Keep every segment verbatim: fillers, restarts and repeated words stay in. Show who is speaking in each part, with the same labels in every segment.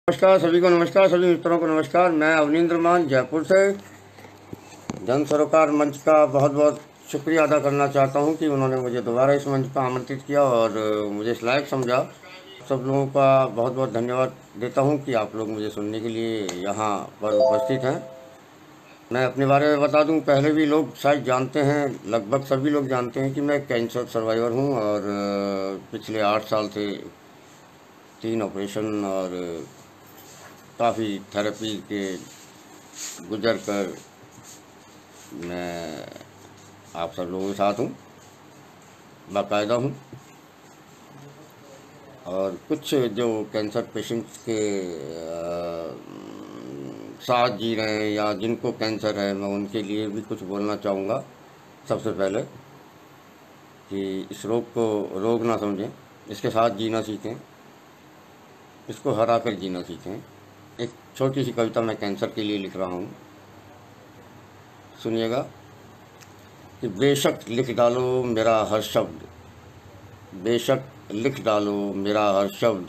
Speaker 1: नमस्कार सभी को, नमस्कार सभी मित्रों को नमस्कार। मैं अवनींद्र मान जयपुर से जन सरोकार मंच का बहुत बहुत शुक्रिया अदा करना चाहता हूं कि उन्होंने मुझे दोबारा इस मंच पर आमंत्रित किया और मुझे इस लायक समझा। सब लोगों का बहुत बहुत धन्यवाद देता हूं कि आप लोग मुझे सुनने के लिए यहां पर उपस्थित हैं। मैं अपने बारे में बता दूं, पहले भी लोग शायद जानते हैं, लगभग सभी लोग जानते हैं कि मैं कैंसर सर्वाइवर हूं और पिछले आठ साल से तीन ऑपरेशन और काफ़ी थेरेपी के गुजर कर मैं आप सब लोगों के साथ हूँ, बाकायदा हूँ। और कुछ जो कैंसर पेशेंट्स के आ, साथ जी रहे हैं या जिनको कैंसर है, मैं उनके लिए भी कुछ बोलना चाहूँगा। सबसे पहले कि इस रोग को रोग ना समझें, इसके साथ जीना सीखें, इसको हरा कर जीना सीखें। एक छोटी सी कविता मैं कैंसर के लिए लिख रहा हूँ, सुनिएगा। कि बेशक लिख डालो मेरा हर शब्द, बेशक लिख डालो मेरा हर शब्द,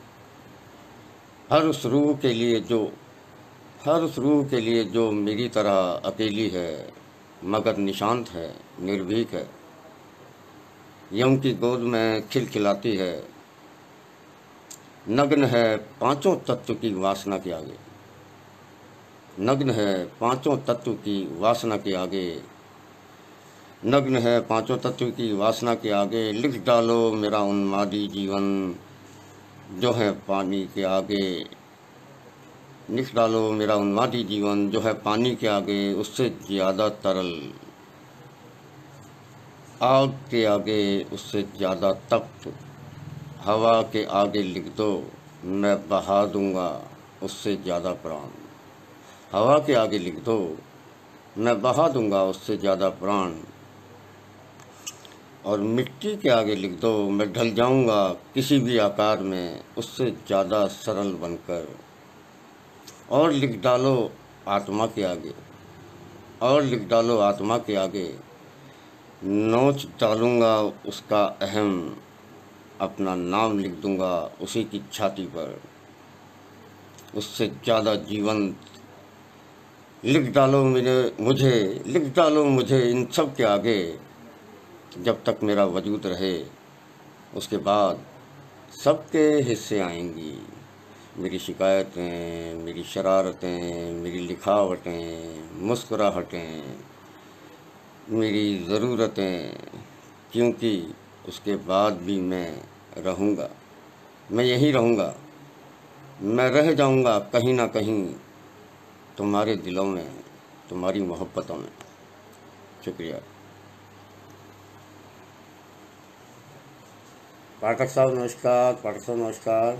Speaker 1: हर उस रूह के लिए जो हर उस रूह के लिए जो मेरी तरह अकेली है, मगर निशांत है, निर्भीक है, यम की गोद में खिलखिलाती है, नग्न है पांचों तत्व की वासना के आगे, नग्न है पांचों तत्व की वासना के आगे, नग्न है पांचों तत्व की वासना के आगे। लिख डालो मेरा उन्मादी जीवन जो है पानी के आगे, लिख डालो मेरा उन्मादी जीवन जो है पानी के आगे, उससे ज़्यादा तरल, आग के आगे उससे ज़्यादा तप्त, हवा के आगे लिख दो मैं बहा दूंगा उससे ज़्यादा प्राण, हवा के आगे लिख दो मैं बहा दूंगा उससे ज़्यादा प्राण, और मिट्टी के आगे लिख दो मैं ढल जाऊंगा किसी भी आकार में उससे ज़्यादा सरल बनकर, और लिख डालो आत्मा के आगे, और लिख डालो आत्मा के आगे, नोच डालूंगा उसका अहम, अपना नाम लिख दूंगा उसी की छाती पर, उससे ज़्यादा जीवंत। लिख डालो मुझे मुझे लिख डालो मुझे इन सब के आगे, जब तक मेरा वजूद रहे उसके बाद सबके हिस्से आएंगी, मेरी शिकायतें, मेरी शरारतें, मेरी लिखावटें, मुस्कुराहटें, मेरी ज़रूरतें, क्योंकि उसके बाद भी मैं रहूँगा, मैं यही रहूँगा, मैं रह जाऊँगा कहीं ना कहीं तुम्हारे दिलों में, तुम्हारी मोहब्बतों में। शुक्रिया। पाठक साहब नमस्कार, पाठक साहब नमस्कार।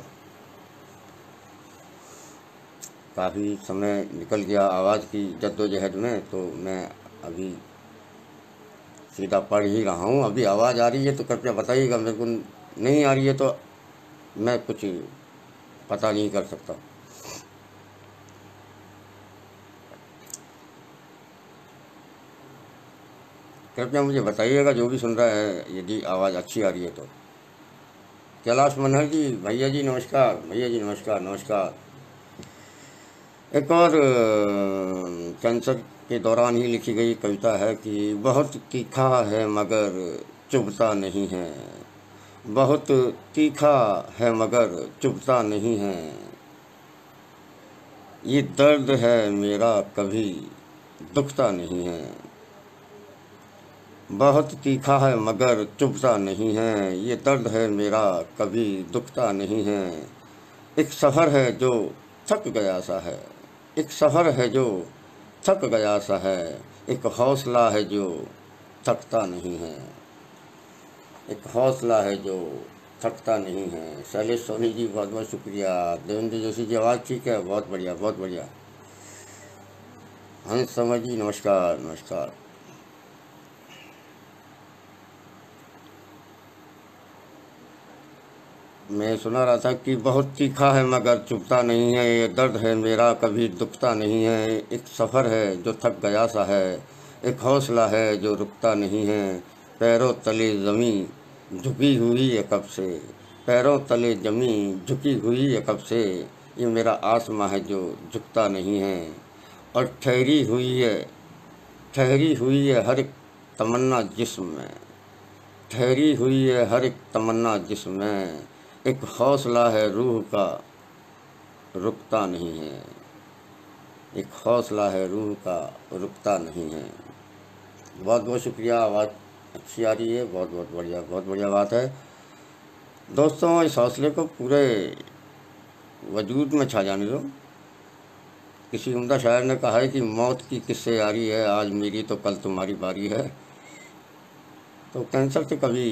Speaker 1: काफ़ी समय निकल गया आवाज़ की जद्दोजहद में, तो मैं अभी सीधा पढ़ ही रहा हूँ। अभी आवाज़ आ रही है तो कृपया बताइएगा, मेरे को नहीं आ रही है तो मैं कुछ पता नहीं कर सकता। कृपया मुझे बताइएगा जो भी सुन रहा है, यदि आवाज़ अच्छी आ रही है तो। कैलाश मनहर जी, भैया जी नमस्कार, भैया जी नमस्कार नमस्कार। एक और कैंसर के दौरान ही लिखी गई कविता है कि बहुत तीखा है मगर चुभता नहीं है, बहुत तीखा है मगर चुभता नहीं है, ये दर्द है मेरा कभी दुखता नहीं है, बहुत तीखा है मगर चुभता नहीं है, ये दर्द है मेरा कभी दुखता नहीं है। एक सफ़र है जो थक गया सा है, एक सफ़र है जो थक गया सा है, एक हौसला है जो थकता नहीं है, एक हौसला है जो थकता नहीं है। शैलेश सोनी जी बहुत बहुत शुक्रिया। देवेंद्र जोशी जी आवाज़ ठीक है, बहुत बढ़िया बहुत बढ़िया। हंस समर जी नमस्कार नमस्कार। मैं सुना रहा था कि बहुत तीखा है मगर चुभता नहीं है, ये दर्द है मेरा कभी दुखता नहीं है, एक सफ़र है जो थक गया सा है, एक हौसला है जो रुकता नहीं है, पैरों तले ज़मीं झुकी हुई है कब से, पैरों तले ज़मीं झुकी हुई है कब से, ये मेरा आसमां है जो झुकता नहीं है। और ठहरी हुई है ठहरी हुई है हर एक तमन्ना जिस्म में, ठहरी हुई है हर एक तमन्ना जिस्म में, एक हौसला है रूह का रुकता नहीं है, एक हौसला है रूह का रुकता नहीं है। बहुत बहुत शुक्रिया, आवाज़ अच्छी आ रही है, बहुत बहुत बढ़िया, बहुत बढ़िया बात है दोस्तों। इस हौसले को पूरे वजूद में छा जाने दो। किसी उम्दा शायर ने कहा है कि मौत की किससे यारी है, आज मेरी तो कल तुम्हारी बारी है। तो कैंसर से कभी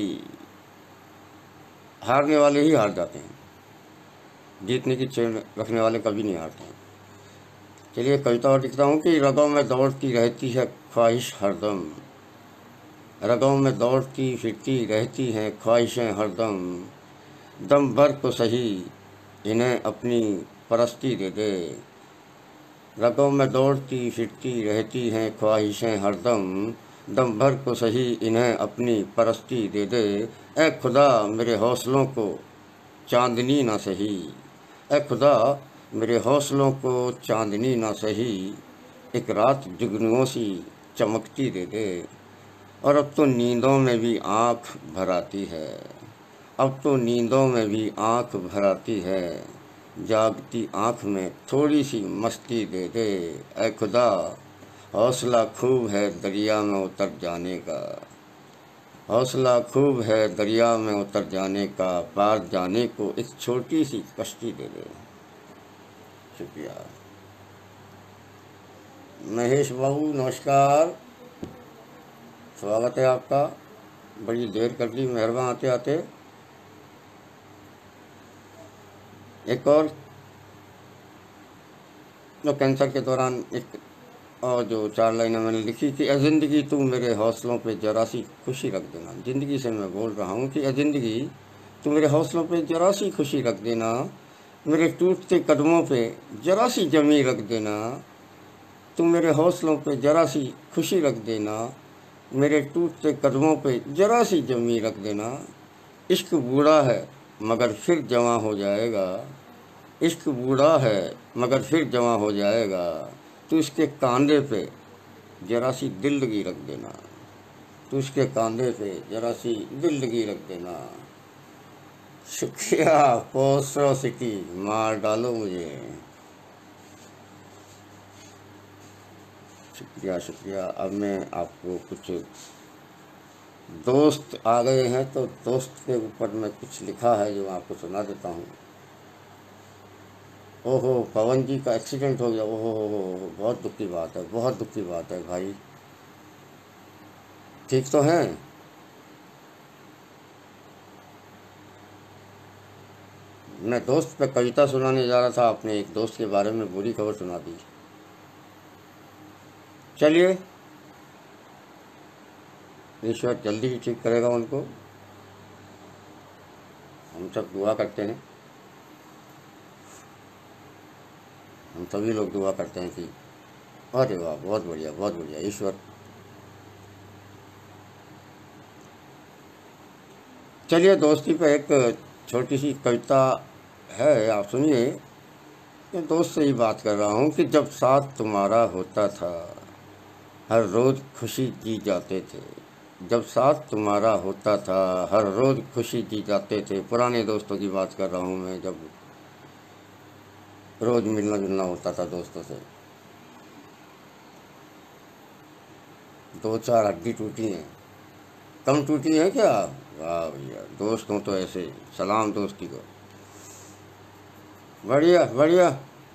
Speaker 1: हारने वाले ही हार जाते हैं, जीतने की चेन रखने वाले कभी नहीं हारते हैं। चलिए कविता और लिखता हूँ कि रगों में दौड़ती रहती है ख्वाहिश हरदम, रगों में दौड़ती फिरती रहती हैं ख्वाहिशें हरदम, दम भर को सही इन्हें अपनी परस्ती दे दे, रगों में दौड़ती फिरती रहती हैं ख्वाहिशें हरदम, दम भर को सही इन्हें अपनी परस्ती दे दे। ए खुदा मेरे हौसलों को चांदनी ना सही, ए खुदा मेरे हौसलों को चांदनी ना सही, एक रात जुगनुओं सी चमकती दे दे। और अब तो नींदों में भी आँख भर आती है, अब तो नींदों में भी आँख भर आती है, जागती आँख में थोड़ी सी मस्ती दे दे। ऐ खुदा हौसला खूब है दरिया में उतर जाने का, हौसला खूब है दरिया में उतर जाने का, पार जाने को एक छोटी सी कश्ती दे दे। शुक्रिया। महेश बाबू नमस्कार, स्वागत है आपका। बड़ी देर कर ली, मेहरबान आते आते। एक और जो कैंसर के दौरान एक और जो चार लाइनें मैंने लिखी कि ए ज़िंदगी तू मेरे हौसलों पे जरा सी खुशी रख देना। ज़िंदगी से मैं बोल रहा हूँ कि ए ज़िंदगी तू मेरे हौसलों पे जरा सी खुशी रख देना, मेरे टूटते कदमों पे जरा सी जमी रख देना, तू मेरे हौसलों पे जरा सी खुशी रख देना, मेरे टूटते कदमों पे जरा सी जमी रख देना। इश्क बूढ़ा है मगर फिर जवां हो जाएगा, इश्क बूढ़ा है मगर फिर जवां हो जाएगा, तू इसके कांधे पे जरा सी दिल लगी रख देना, तू इसके कांधे पे जरा सी दिल लगी रख देना। शुक्रिया पोस्ट्रोसिटी, मार डालो मुझे। शुक्रिया शुक्रिया। अब मैं आपको कुछ दोस्त आ गए हैं तो दोस्त के ऊपर मैं कुछ लिखा है जो आपको सुना देता हूँ। ओहो पवन जी का एक्सीडेंट हो गया, ओहो हो हो, बहुत दुख की बात है, बहुत दुख की बात है भाई। ठीक तो हैं? मैं दोस्त पे कविता सुनाने जा रहा था, अपने एक दोस्त के बारे में बुरी खबर सुना दी। चलिए ईश्वर जल्दी ही ठीक करेगा उनको, हम सब दुआ करते हैं, हम सभी लोग दुआ करते हैं कि अरे वाह बहुत बढ़िया बहुत बढ़िया ईश्वर। चलिए दोस्ती पे एक छोटी सी कविता है, आप सुनिए। मैं दोस्त से ही बात कर रहा हूँ कि जब साथ तुम्हारा होता था हर रोज़ खुशी जी जाते थे, जब साथ तुम्हारा होता था हर रोज़ खुशी जी जाते थे। पुराने दोस्तों की बात कर रहा हूँ मैं, जब रोज़ मिलना जुलना होता था दोस्तों से। दो चार हड्डी टूटी हैं, कम टूटी है क्या? वाह भैया, दोस्त हो तो ऐसे सलाम दोस्ती को। बढ़िया बढ़िया।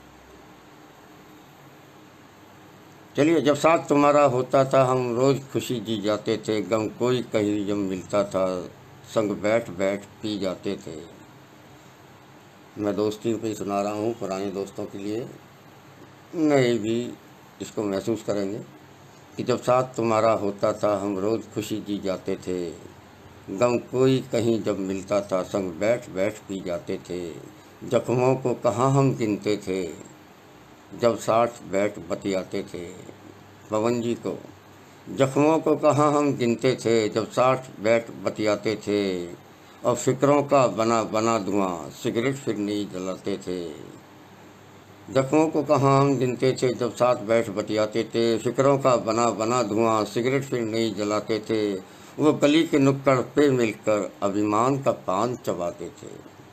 Speaker 1: चलिए जब साथ तुम्हारा होता था हम रोज़ खुशी जी जाते थे, गम कोई कहीं जब मिलता था संग बैठ बैठ पी जाते थे। मैं दोस्ती पे ही सुना रहा हूँ, पुराने दोस्तों के लिए, नए भी इसको महसूस करेंगे कि जब साथ तुम्हारा होता था हम रोज़ खुशी जी जाते थे, गम कोई कहीं जब मिलता था संग बैठ बैठ पी जाते थे। जख्मों को कहाँ हम गिनते थे जब साथ बैठ बतियाते थे। पवन जी को, जख्मों को कहाँ हम गिनते थे जब साथ बैठ बतियाते थे, और फिक्रों का बना बना धुआं सिगरेट फिर नहीं जलाते थे। जख्मों को कहाँ हम गिनते थे जब साथ बैठ बतियाते थे, फिक्रों का बना बना धुआं सिगरेट फिर नहीं जलाते थे, वो गली के नुक्कड़ पे मिलकर अभिमान का पान चबाते थे।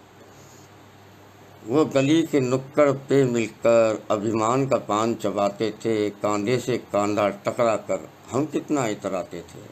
Speaker 1: वो गली के नुक्कड़ पे मिलकर अभिमान का पान चबाते थे, कांधे से कांधा टकरा कर हम कितना इतराते थे।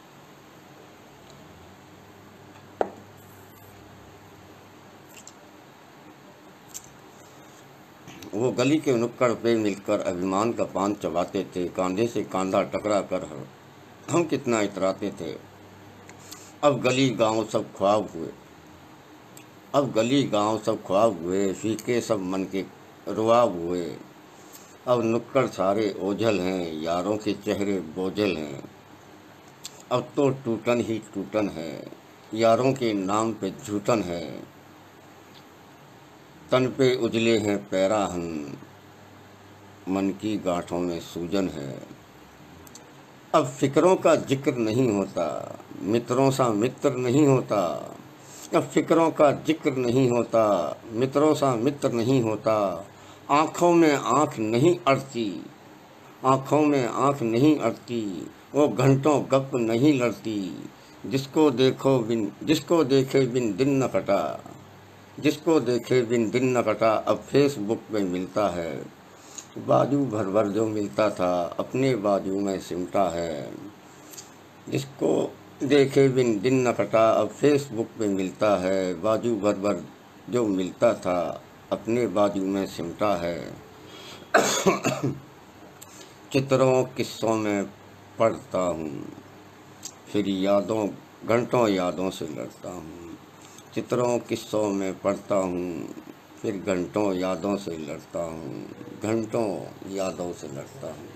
Speaker 1: वो गली के नुक्कड़ पे मिलकर अभिमान का पान चबाते थे, कांधे से कांधा टकरा कर हम कितना इतराते थे। अब गली गांव सब ख्वाब हुए, अब गली गांव सब ख्वाब हुए, फीके सब मन के रुआब हुए। अब नुक्कड़ सारे ओझल हैं, यारों के चेहरे बोझल हैं। अब तो टूटन ही टूटन है, यारों के नाम पे झूठन है। तन पे उजले हैं पैराहन, मन की गांठों में सूजन है। अब फिक्रों का जिक्र नहीं होता, मित्रों सा मित्र नहीं होता। अब फिक्रों का जिक्र नहीं होता, मित्रों सा मित्र नहीं होता। आँखों में आँख नहीं अड़ती, आँखों में आँख नहीं अड़ती। वो घंटों गप नहीं लड़ती, जिसको देखो बिन जिसको देखे बिन दिन न कटा, जिसको देखे बिन दिन न कटा। अब फेसबुक पे मिलता है, बाजू भर भर जो मिलता था अपने बाजू में सिमटा है। जिसको देखे बिन दिन न कटा, अब फेसबुक पे मिलता है, बाजू भर भर जो मिलता था अपने बाजू में सिमटा है। चित्रों किस्सों में पढ़ता हूँ, फिर यादों घंटों यादों से लड़ता हूँ। चित्रों किस्सों में पढ़ता हूँ, फिर घंटों यादों से लड़ता हूँ, घंटों यादों से लड़ता हूँ।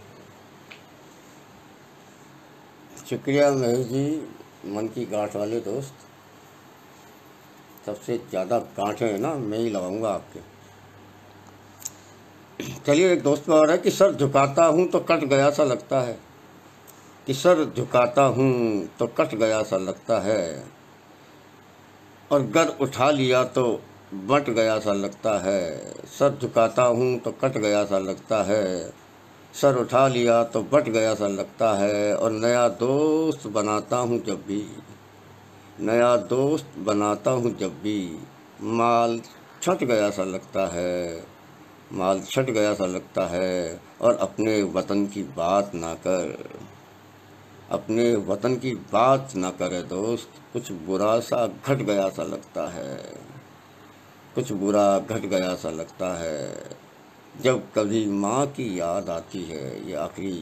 Speaker 1: शुक्रिया महेश जी, मन की गांठ वाले दोस्त। सबसे ज़्यादा गांठें है ना मैं ही लगाऊंगा आपके। चलिए, एक दोस्त और है कि सर झुकाता हूँ तो कट गया सा लगता है, कि सर झुकाता हूँ तो कट गया सा लगता है, और गर उठा लिया तो बट गया सा लगता है। सर झुकाता हूँ तो कट गया सा लगता है, सर उठा लिया तो बट गया सा लगता है। और नया दोस्त बनाता हूँ जब भी, नया दोस्त बनाता हूँ जब भी, माल छट गया सा लगता है, माल छट गया सा लगता है। और अपने वतन की बात ना कर, अपने वतन की बात ना करे दोस्त, कुछ बुरा सा घट गया सा लगता है, कुछ बुरा घट गया सा लगता है। जब कभी माँ की याद आती है, ये आखिरी,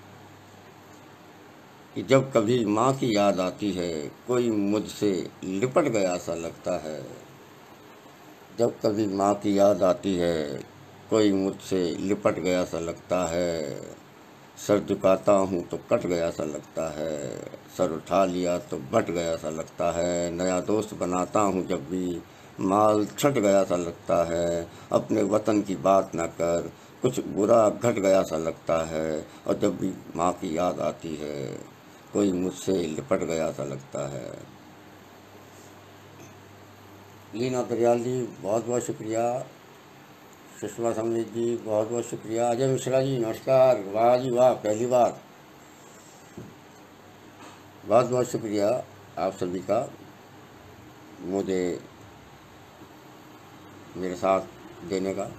Speaker 1: कि जब कभी माँ की याद आती है, कोई मुझसे लिपट गया सा लगता है। जब कभी माँ की याद आती है, कोई मुझसे लिपट गया सा लगता है। सर झुकाता हूँ तो कट गया सा लगता है, सर उठा लिया तो बट गया सा लगता है। नया दोस्त बनाता हूँ जब भी, माल छट गया सा लगता है। अपने वतन की बात ना कर, कुछ बुरा घट गया सा लगता है। और जब भी माँ की याद आती है, कोई मुझसे लिपट गया सा लगता है। लीना दरियाल जी बहुत बहुत शुक्रिया। सुषमा समृद्ध जी बहुत बहुत शुक्रिया। अजय मिश्रा जी नमस्कार, वाह जी वाह, पहली बार, बहुत बहुत शुक्रिया आप सभी का मुझे मेरे साथ देने का।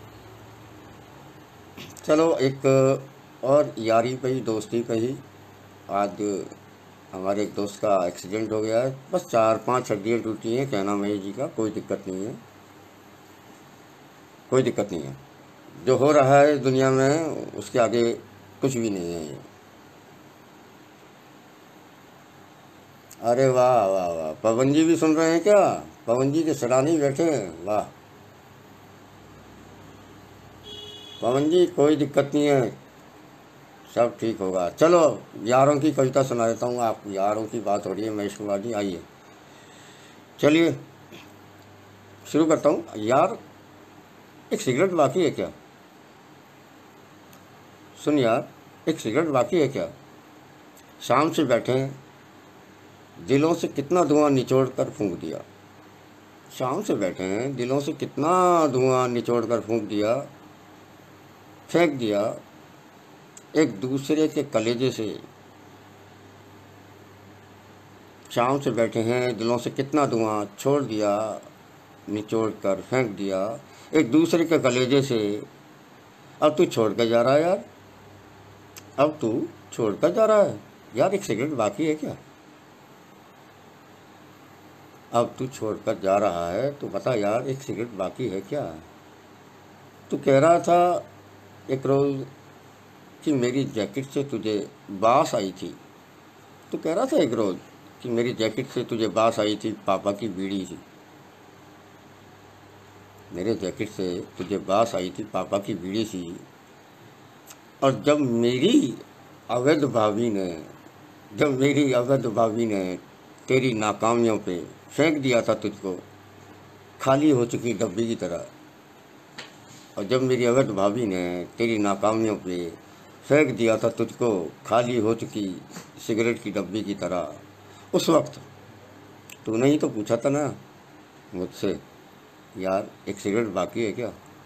Speaker 1: चलो, एक और यारी पे ही, दोस्ती पे ही, आज हमारे एक दोस्त का एक्सीडेंट हो गया है। बस चार पांच हड्डियाँ टूटी हैं, कहना महेश जी का, कोई दिक्कत नहीं है, कोई दिक्कत नहीं है। जो हो रहा है दुनिया में उसके आगे कुछ भी नहीं है ये। अरे वाह वाह वाह, पवन जी भी सुन रहे हैं क्या? पवन जी के सराहनीय बैठे हैं, वाह पवन जी, कोई दिक्कत नहीं है, सब ठीक होगा। चलो, यारों की कविता सुना देता हूँ आपको। यारों की बात हो रही है, महेश कुमार जी आइए, चलिए शुरू करता हूँ। यार, एक सिगरेट बाकी है क्या? सुन यार, एक सिगरेट बाकी है क्या? शाम से बैठे हैं, दिलों से कितना धुआं निचोड़ कर फूंक दिया। शाम से बैठे हैं, दिलों से कितना धुआं निचोड़ कर फूंक दिया। फेंक दिया एक दूसरे के कलेजे से। चाव से बैठे हैं, दिलों से कितना धुआं छोड़ दिया, निचोड़ कर फेंक दिया एक दूसरे के कलेजे से। अब तू छोड़ कर जा रहा है यार, अब तू छोड़ कर जा रहा है यार, एक सिगरेट बाकी है क्या? अब तू छोड़ कर जा रहा है तो बता यार, एक सिगरेट बाकी है क्या? तू कह रहा था एक रोज़ कि मेरी जैकेट से तुझे बास आई थी। तू कह रहा था एक रोज़ कि मेरी जैकेट से तुझे बास आई थी, पापा की बीड़ी थी। मेरे जैकेट से तुझे बास आई थी, पापा की बीड़ी थी। और जब मेरी अवैध भाभी ने जब मेरी अवैध भाभी ने तेरी नाकामियों पे फेंक दिया था तुझको खाली हो चुकी डब्बी की तरह, और जब मेरी अवैध भाभी ने तेरी नाकामियों पे फेंक दिया था तुझको खाली हो चुकी सिगरेट की डब्बी की तरह, उस वक्त तूने ही तो पूछा था ना मुझसे, यार एक सिगरेट बाकी है क्या?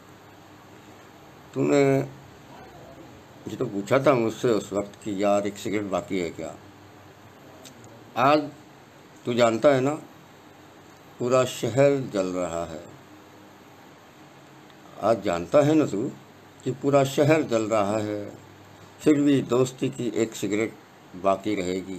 Speaker 1: तूने ये तो पूछा था मुझसे उस वक्त कि यार एक सिगरेट बाकी है क्या? आज तू जानता है ना, पूरा शहर जल रहा है। आज जानता है ना तू कि पूरा शहर जल रहा है, फिर भी दोस्ती की एक सिगरेट बाकी रहेगी।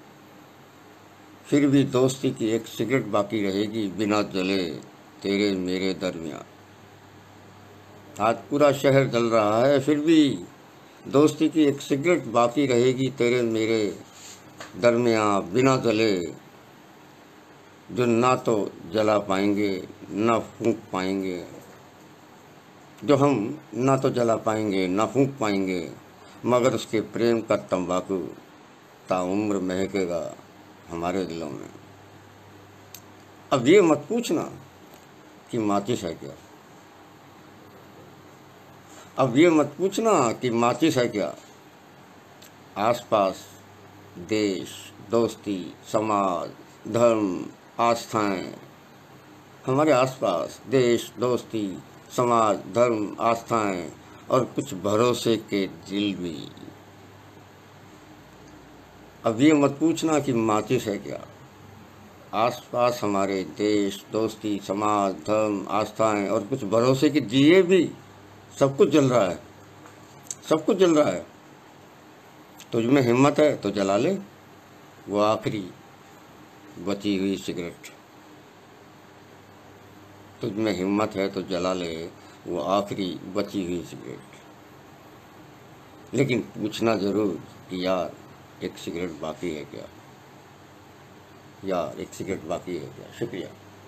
Speaker 1: फिर भी दोस्ती की एक सिगरेट बाकी रहेगी बिना जले तेरे मेरे दरमियाँ। आज पूरा शहर जल रहा है, फिर भी दोस्ती की एक सिगरेट बाकी रहेगी तेरे मेरे दरमियाँ बिना जले, जो ना तो जला पाएंगे ना फूंक पाएंगे, जो हम ना तो जला पाएंगे ना फूंक पाएंगे, मगर उसके प्रेम का तंबाकू ताउम्र महकेगा हमारे दिलों में। अब ये मत पूछना कि माचिस है क्या, अब ये मत पूछना कि माचिस है क्या। आसपास देश, दोस्ती, समाज, धर्म, आस्थाएं, हमारे आसपास देश, दोस्ती, समाज, धर्म, आस्थाएं और कुछ भरोसे के दिल भी। अब ये मत पूछना कि माचिस है क्या। आसपास हमारे देश, दोस्ती, समाज, धर्म, आस्थाएं और कुछ भरोसे के दिए भी, सब कुछ जल रहा है, सब कुछ जल रहा है। तुझ में हिम्मत है तो जला ले वो आखिरी बची हुई सिगरेट। तुझ में हिम्मत है तो जला ले वो आखिरी बची हुई सिगरेट, लेकिन पूछना जरूर कि यार एक सिगरेट बाकी है क्या, यार एक सिगरेट बाकी है क्या। शुक्रिया।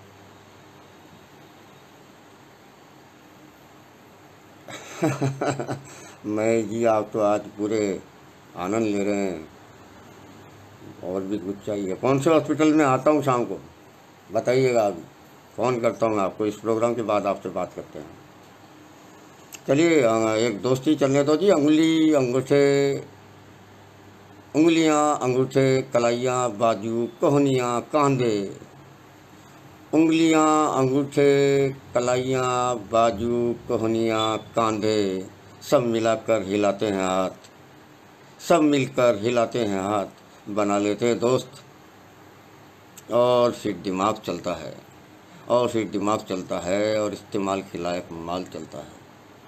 Speaker 1: मैं जी, आप तो आज पूरे आनंद ले रहे हैं। और भी कुछ चाहिए? कौन से हॉस्पिटल में आता हूँ शाम को बताइएगा, अभी फ़ोन करता हूँ आपको। इस प्रोग्राम के बाद आपसे बात करते हैं। चलिए एक दोस्ती चलने दो जी। उंगली, अंगूठे, उंगलियाँ, अंगूठे, कलाइयाँ, बाजू, कोहनियाँ, कांधे, उंगलियाँ, अंगूठे, कलाइयाँ, बाजू, कोहनियाँ, कांधे, सब मिलाकर हिलाते हैं हाथ, सब मिलकर हिलाते हैं हाथ, बना लेते हैं दोस्त। और फिर दिमाग चलता है, और फिर दिमाग चलता है और इस्तेमाल के लायक माल चलता है।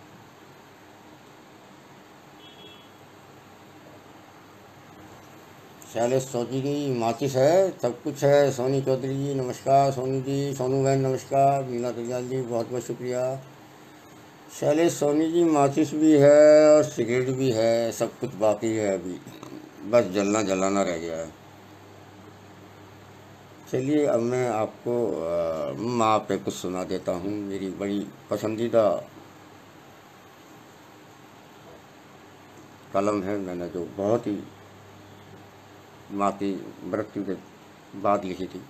Speaker 1: शैलेश चौधरी जी, माचिस है, सब कुछ है। सोनी चौधरी जी नमस्कार, सोनू जी, सोनू बहन नमस्कार, मीना दरियाल जी बहुत बहुत शुक्रिया। शैलेश सोनी जी, माचिस भी है और सिगरेट भी है, सब कुछ बाकी है, अभी बस जलना जलाना रह गया है। चलिए अब मैं आपको आ, माँ पे कुछ सुना देता हूँ, मेरी बड़ी पसंदीदा कलम है, मैंने जो बहुत ही माँ की मृत्यु के बाद लिखी थी।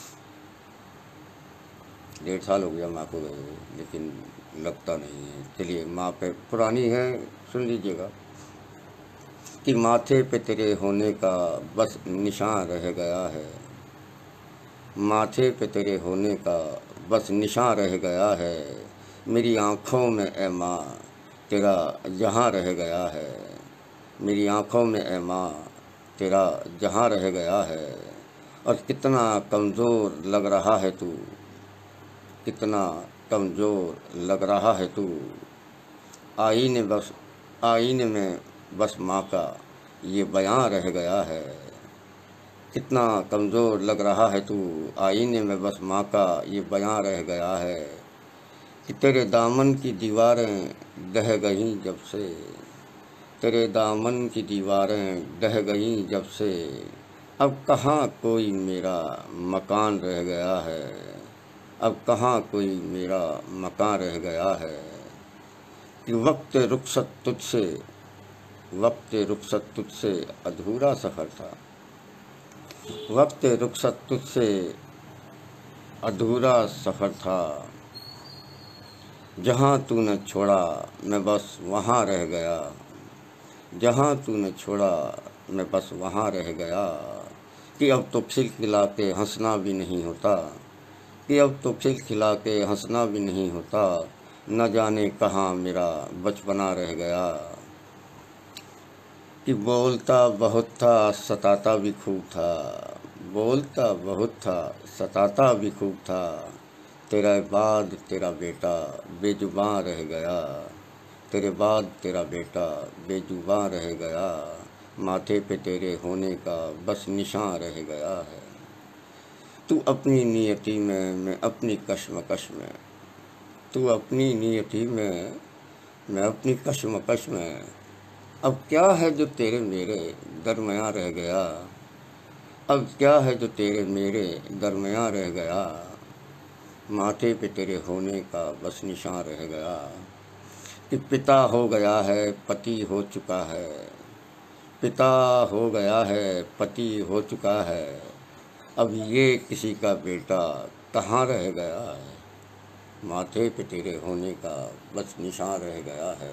Speaker 1: डेढ़ साल हो गया माँ को गए हुए, लेकिन लगता नहीं है। चलिए माँ पे पुरानी है, सुन लीजिएगा। कि माथे पे तेरे होने का बस निशान रह गया है, माथे पे तेरे होने का बस निशान रह गया है, मेरी आँखों में ए माँ तेरा जहाँ रह गया है। मेरी आँखों में ए माँ तेरा जहाँ रह गया है। और कितना कमज़ोर लग रहा है तू, कितना कमज़ोर लग रहा है तू। आईने बस आईने में बस माँ का ये बयां रह गया है। कितना कमज़ोर लग रहा है तू, आईने में बस माँ का ये बयां रह गया है। कि तेरे दामन की दीवारें ढह गईं जब से, तेरे दामन की दीवारें ढह गईं जब से, अब कहाँ कोई मेरा मकान रह गया है। अब कहाँ कोई मेरा मकान रह गया है। कि वक्त रुखसत तुझसे, वक्त रुखसत तुझसे अधूरा सफ़र था। वक्त रुखसत तुझसे अधूरा सफ़र था। जहाँ तूने छोड़ा मैं बस वहाँ रह गया। जहाँ तूने छोड़ा मैं बस वहाँ रह गया। कि अब तो खिलखिला के हंसना भी नहीं होता। कि अब तो खिलखिला के हंसना भी नहीं होता। न जाने कहाँ मेरा बचपना रह गया। कि बोलता बहुत था सताता भी खूब था। बोलता बहुत था सताता भी खूब था। तेरे बाद तेरा बेटा बेजुबान रह गया। तेरे बाद तेरा बेटा बेजुबान रह गया। माथे पे तेरे होने का बस निशान रह गया है। तू अपनी नियति में, मैं अपनी कश्मकश में। तू अपनी नियति में, मैं अपनी कश्मकश में। अब क्या है जो तेरे मेरे दरमियाँ रह गया। अब क्या है जो तेरे मेरे दरमियाँ रह गया। माथे पे तेरे होने का बस निशान रह गया। कि पिता हो गया है पति हो चुका है। पिता हो गया है पति हो चुका है। अब ये किसी का बेटा कहाँ रह गया है। माथे पे तेरे होने का बस निशान रह गया है।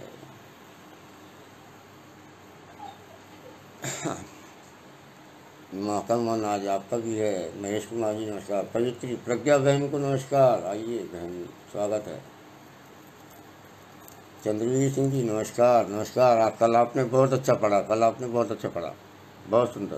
Speaker 1: माँ का मन आज आपका भी है। महेश कुमार जी नमस्कार। पवित्री प्रज्ञा बहन को नमस्कार। आइए बहन, स्वागत है। चंद्रवीर सिंह जी नमस्कार नमस्कार। आ, कल आपने बहुत अच्छा पढ़ा, कल आपने बहुत अच्छा पढ़ा, बहुत सुंदर।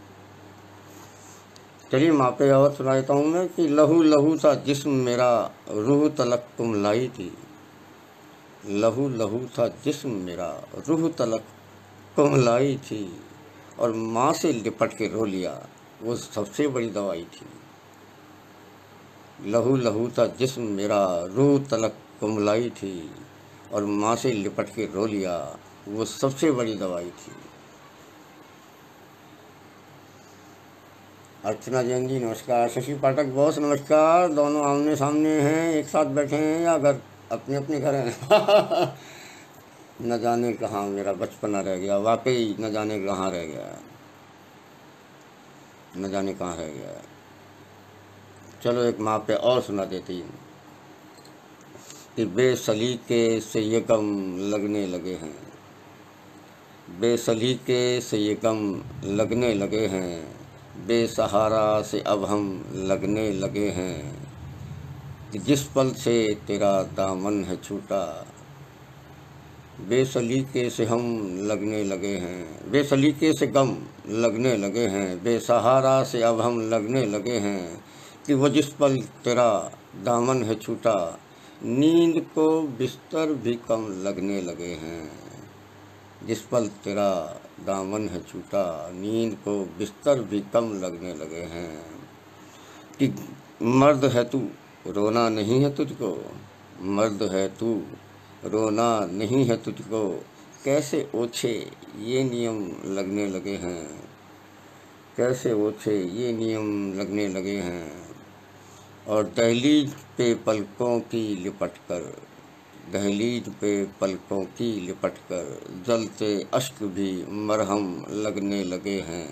Speaker 1: चलिए माँ पे और सुना देता हूँ मैं। कि लहू लहू सा जिस्म मेरा रूह तलक तुम लाई थी। लहू लहू था जिस्म मेरा रूह तलक तुम लाई थी। और माँ से लिपट के रो लिया, वो सबसे बड़ी दवाई थी। लहू लहू था जिस्म मेरा रूह तलक कुमलाई थी। और माँ से लिपट के रो लिया, वो सबसे बड़ी दवाई थी। अर्चना जैन जी नमस्कार। शशि पाठक बॉस नमस्कार। दोनों आमने सामने हैं, एक साथ बैठे हैं या घर अपने अपने घर हैं। न जाने कहाँ मेरा बचपना रह गया। वाकई न जाने कहाँ रह गया, न जाने कहाँ रह गया। चलो एक माँ पे और सुना देती हूँ। कि बेसलीके से ये गम लगने लगे हैं। बेसलीके से ये गम लगने लगे हैं। बेसहारा से अब हम लगने लगे हैं। कि जिस पल से तेरा दामन है छूटा, बेसलीके से हम लगने लगे हैं। बेसलीके से गम लगने लगे हैं। बेसहारा से अब हम लगने लगे हैं। कि वो जिस पल तेरा दामन है छूटा, नींद को बिस्तर भी कम लगने लगे हैं। जिस पल तेरा दामन है छूटा, नींद को बिस्तर भी कम लगने लगे हैं। कि मर्द है तू रोना नहीं है तुझको। मर्द है तू रोना नहीं है तुझको। कैसे ओछे ये नियम लगने लगे हैं। कैसे ओछे ये नियम लगने लगे हैं। और दहलीज पे पलकों की लिपट कर, दहलीज पे पलकों की लिपट कर, जलते अश्क भी मरहम लगने लगे हैं।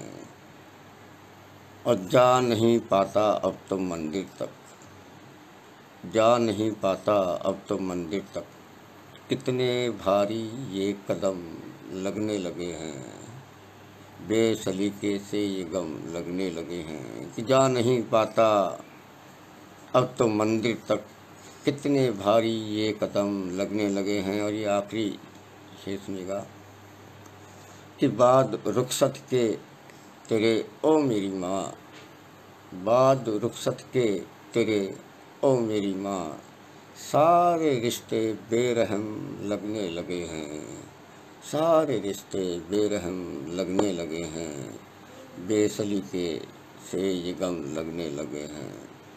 Speaker 1: और जा नहीं पाता अब तो मंदिर तक, जा नहीं पाता अब तो मंदिर तक। कितने भारी ये कदम लगने लगे हैं। बेसलीके से ये गम लगने लगे हैं। कि जा नहीं पाता अब तो मंदिर तक, कितने भारी ये कदम लगने लगे हैं। और ये आखिरी शेर सुनिएगा कि बाद रुखसत के तेरे ओ मेरी माँ, बाद रुखसत के तेरे ओ मेरी माँ, सारे रिश्ते बेरहम लगने लगे हैं, सारे रिश्ते बेरहम लगने लगे हैं, बेसलीके से ये गम लगने लगे हैं।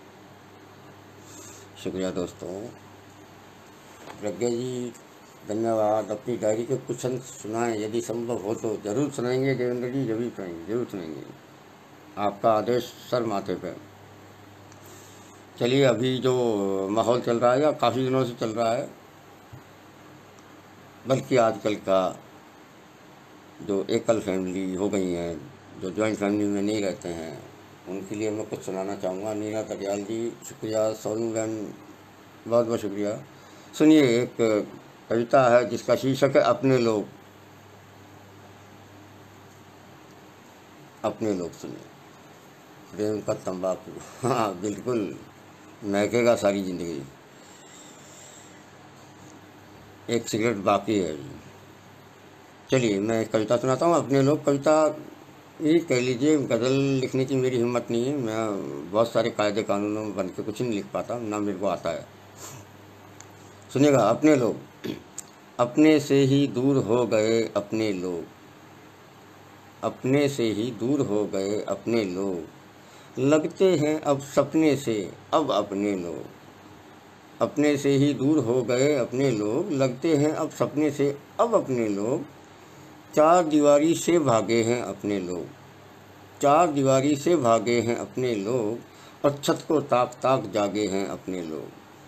Speaker 1: शुक्रिया दोस्तों। प्रज्ञा जी धन्यवाद। अपनी डायरी के कुछ अंश सुनाएं, यदि संभव हो तो जरूर सुनाएंगे। देवेंद्र जी जरूर सुनाएंगे, जरूर सुनाएंगे, आपका आदेश सर माथे पे। चलिए, अभी जो माहौल चल रहा है या काफ़ी दिनों से चल रहा है, बल्कि आजकल का जो एकल फैमिली हो गई हैं, जो जॉइंट फैमिली में नहीं रहते हैं, उनके लिए मैं कुछ सुनाना चाहूँगा। नीना कटियाल जी शुक्रिया, सोनू बहन बहुत बहुत शुक्रिया। सुनिए, एक कविता है जिसका शीर्षक है अपने लोग। अपने लोग सुनिए। प्रेम का तंबाकू, हाँ बिल्कुल महकेगा सारी ज़िंदगी, एक सिगरेट बाकी है। चलिए मैं कविता सुनाता हूँ। अपने लोग कविता ये कह लीजिए, गज़ल लिखने की मेरी हिम्मत नहीं है। मैं बहुत सारे कायदे कानूनों में बन के कुछ नहीं लिख पाता, ना मेरे को आता है। सुनिएगा। अपने लोग। अपने से ही दूर हो गए अपने लोग, अपने से ही दूर हो गए अपने लोग, लगते हैं अब सपने से अब अपने लोग, अपने से ही दूर हो गए अपने लोग, लगते हैं अब सपने से अब अपने लोग, चार दीवारी से भागे हैं अपने लोग, चार दीवारी से भागे हैं अपने लोग, और छत को ताक ताक जागे हैं अपने लोग,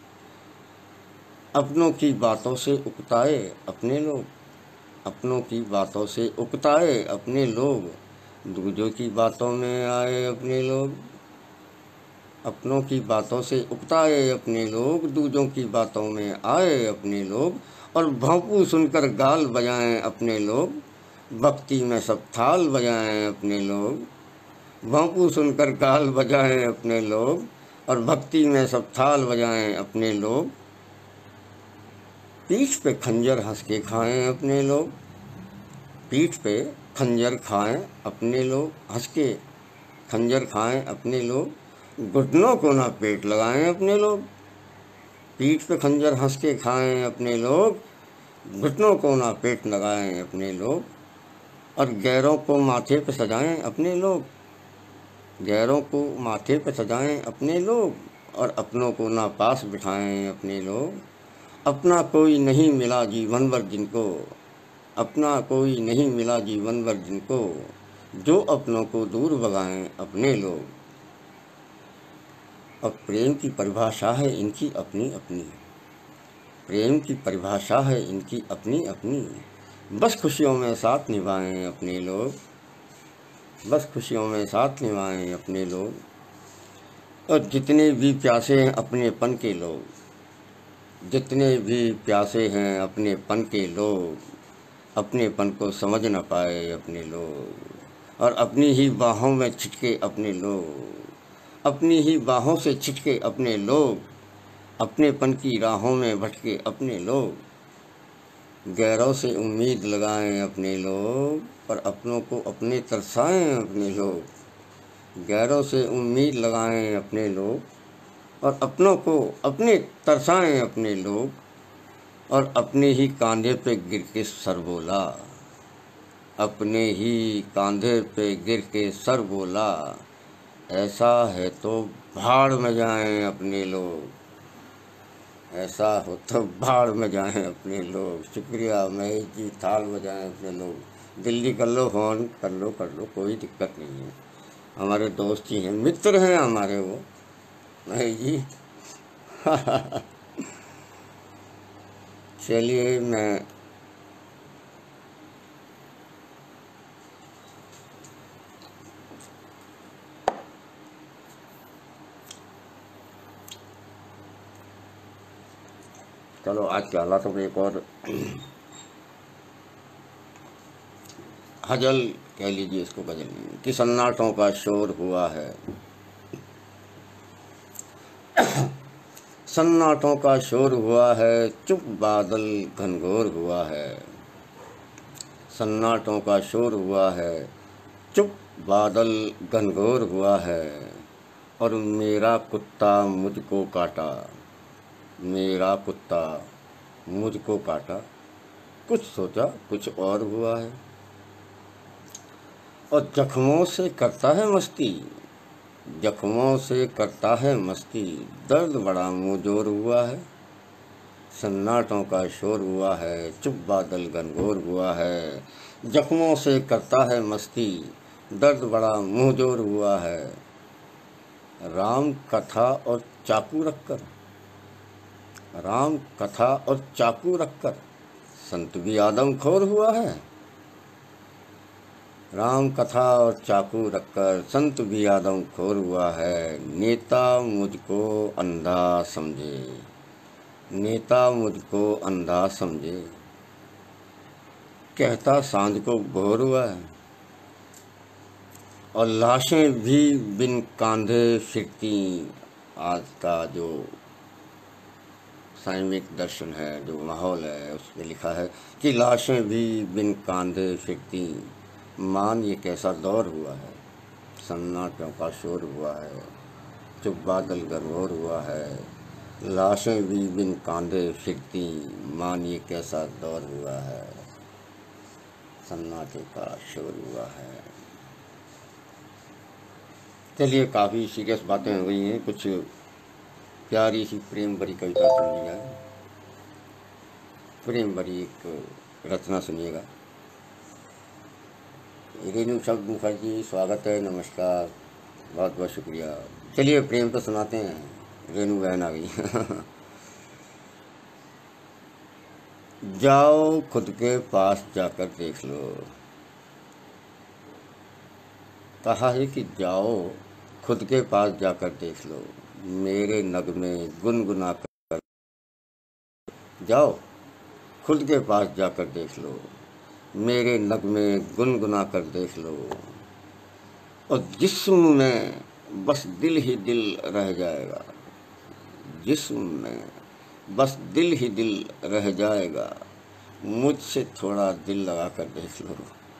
Speaker 1: अपनों की बातों से उकताए अपने लोग, अपनों की बातों से उकताए अपने लोग, दूजों की बातों में आए अपने लोग, अपनों की बातों से उकताए अपने लोग, दूजों की बातों में आए अपने लोग, और भौंपू सुनकर गाल बजाएं अपने लोग, भक्ति में सब थाल बजाएं अपने लोग, भौंपू सुनकर गाल बजाएं अपने लोग, और भक्ति में सब थाल बजाएं अपने लोग, पीठ पे खंजर हंस के खाएं अपने लोग, पीठ पे खंजर खाएं अपने लोग, हंस के खंजर खाएं अपने लोग, घुटनों को ना पेट लगाएं अपने लोग, पीठ पे खंजर हंस के खाएं अपने लोग, घुटनों को ना पेट लगाएं अपने लोग, और गैरों को माथे पे सजाएं अपने लोग, गैरों को माथे पे सजाएं अपने लोग, और अपनों को ना पास बिठाएं अपने लोग, अपना कोई नहीं मिला जीवन भर जिनको, अपना कोई नहीं मिला जीवन भर जिनको, जो अपनों को दूर भगाएं अपने लोग, और प्रेम की परिभाषा है इनकी अपनी अपनी, प्रेम की परिभाषा है इनकी अपनी अपनी, बस खुशियों में साथ निभाएं अपने लोग, बस खुशियों में साथ निभाएं अपने लोग, और जितने भी प्यासे हैं अपनेपन के लोग, जितने भी प्यासे हैं अपनेपन के लोग, अपनेपन को समझ न पाए अपने लोग, और अपनी ही बाहों में छिटके अपने लोग, अपनी ही बाहों से छिटके अपने लोग, अपनेपन की राहों में भटके अपने लोग, गैरों से उम्मीद लगाएं अपने लोग, और अपनों को अपने तरसाएं अपने लोग, गैरों से उम्मीद लगाएं अपने लोग, और अपनों को अपने तरसाएं अपने लोग, और अपने ही कांधे पे गिर के सर बोला, अपने ही कांधे पे गिर के सर बोला, ऐसा है तो भाड़ में जाएं अपने लोग, ऐसा हो तो भाड़ में जाएं अपने लोग। शुक्रिया महेश जी, थाल बजाएं अपने लोग। दिल्ली कर लो, फ़ोन कर लो कर लो कोई दिक्कत नहीं है, हमारे दोस्त ही हैं, मित्र हैं हमारे वो महेश जी। चलिए मैं चलो आज के हालातों में एक और हजल कह लीजिए इसको, गजल कि सन्नाटों का शोर हुआ है, सन्नाटों का शोर हुआ है, चुप बादल घनघोर हुआ है, सन्नाटों का शोर हुआ है, चुप बादल घनघोर हुआ है, और मेरा कुत्ता मुझको काटा, मेरा कुत्ता मुझको काटा। कुछ सोचा कुछ और हुआ है, और जख्मों से करता है मस्ती, जख्मों से करता है मस्ती, दर्द बड़ा मुंहजोर हुआ है। सन्नाटों का शोर हुआ है, चुप बादल घनघोर हुआ है, जख्मों से करता है मस्ती, दर्द बड़ा मुंहजोर हुआ है। राम कथा और चाकू रखकर, राम कथा और चाकू रखकर संत भी आदमखोर हुआ है। राम कथा और चाकू रखकर संत भी आदमखोर हुआ है। नेता मुझको अंधा समझे, नेता मुझको अंधा समझे, कहता सांझ को भोर हुआ है, और लाशें भी बिन कांधे फिरती। आज का जो सामयिक दर्शन है, जो माहौल है, उसमें लिखा है कि लाशें भी बिन कांधे फिरती। मान ये कैसा दौर हुआ है, सन्नाटों का शोर हुआ है, चुप बादल घनघोर हुआ है, लाशें भी बिन कांधे फिरती। मान ये कैसा दौर हुआ है, सन्नाटे का शोर हुआ है। चलिए, काफ़ी सीरियस बातें हो गई हैं, कुछ प्यारी सी प्रेम भरी कविता सुन ली जाए। प्रेम भरी एक रचना सुनिएगा। रेणु शब्द मुखर्जी, स्वागत है, नमस्कार, बहुत बहुत शुक्रिया। चलिए प्रेम तो सुनाते हैं, रेणु बहन आ गई। जाओ खुद के पास जाकर देख लो, कहा है कि जाओ खुद के पास जाकर देख लो, मेरे नगमे गुनगुना कर। जाओ खुद के पास जाकर देख लो, मेरे नगमे गुनगुना कर देख लो, और जिस्म में बस दिल ही दिल रह जाएगा, जिस्म में बस दिल ही दिल रह जाएगा, मुझसे थोड़ा दिल लगा कर देख लो।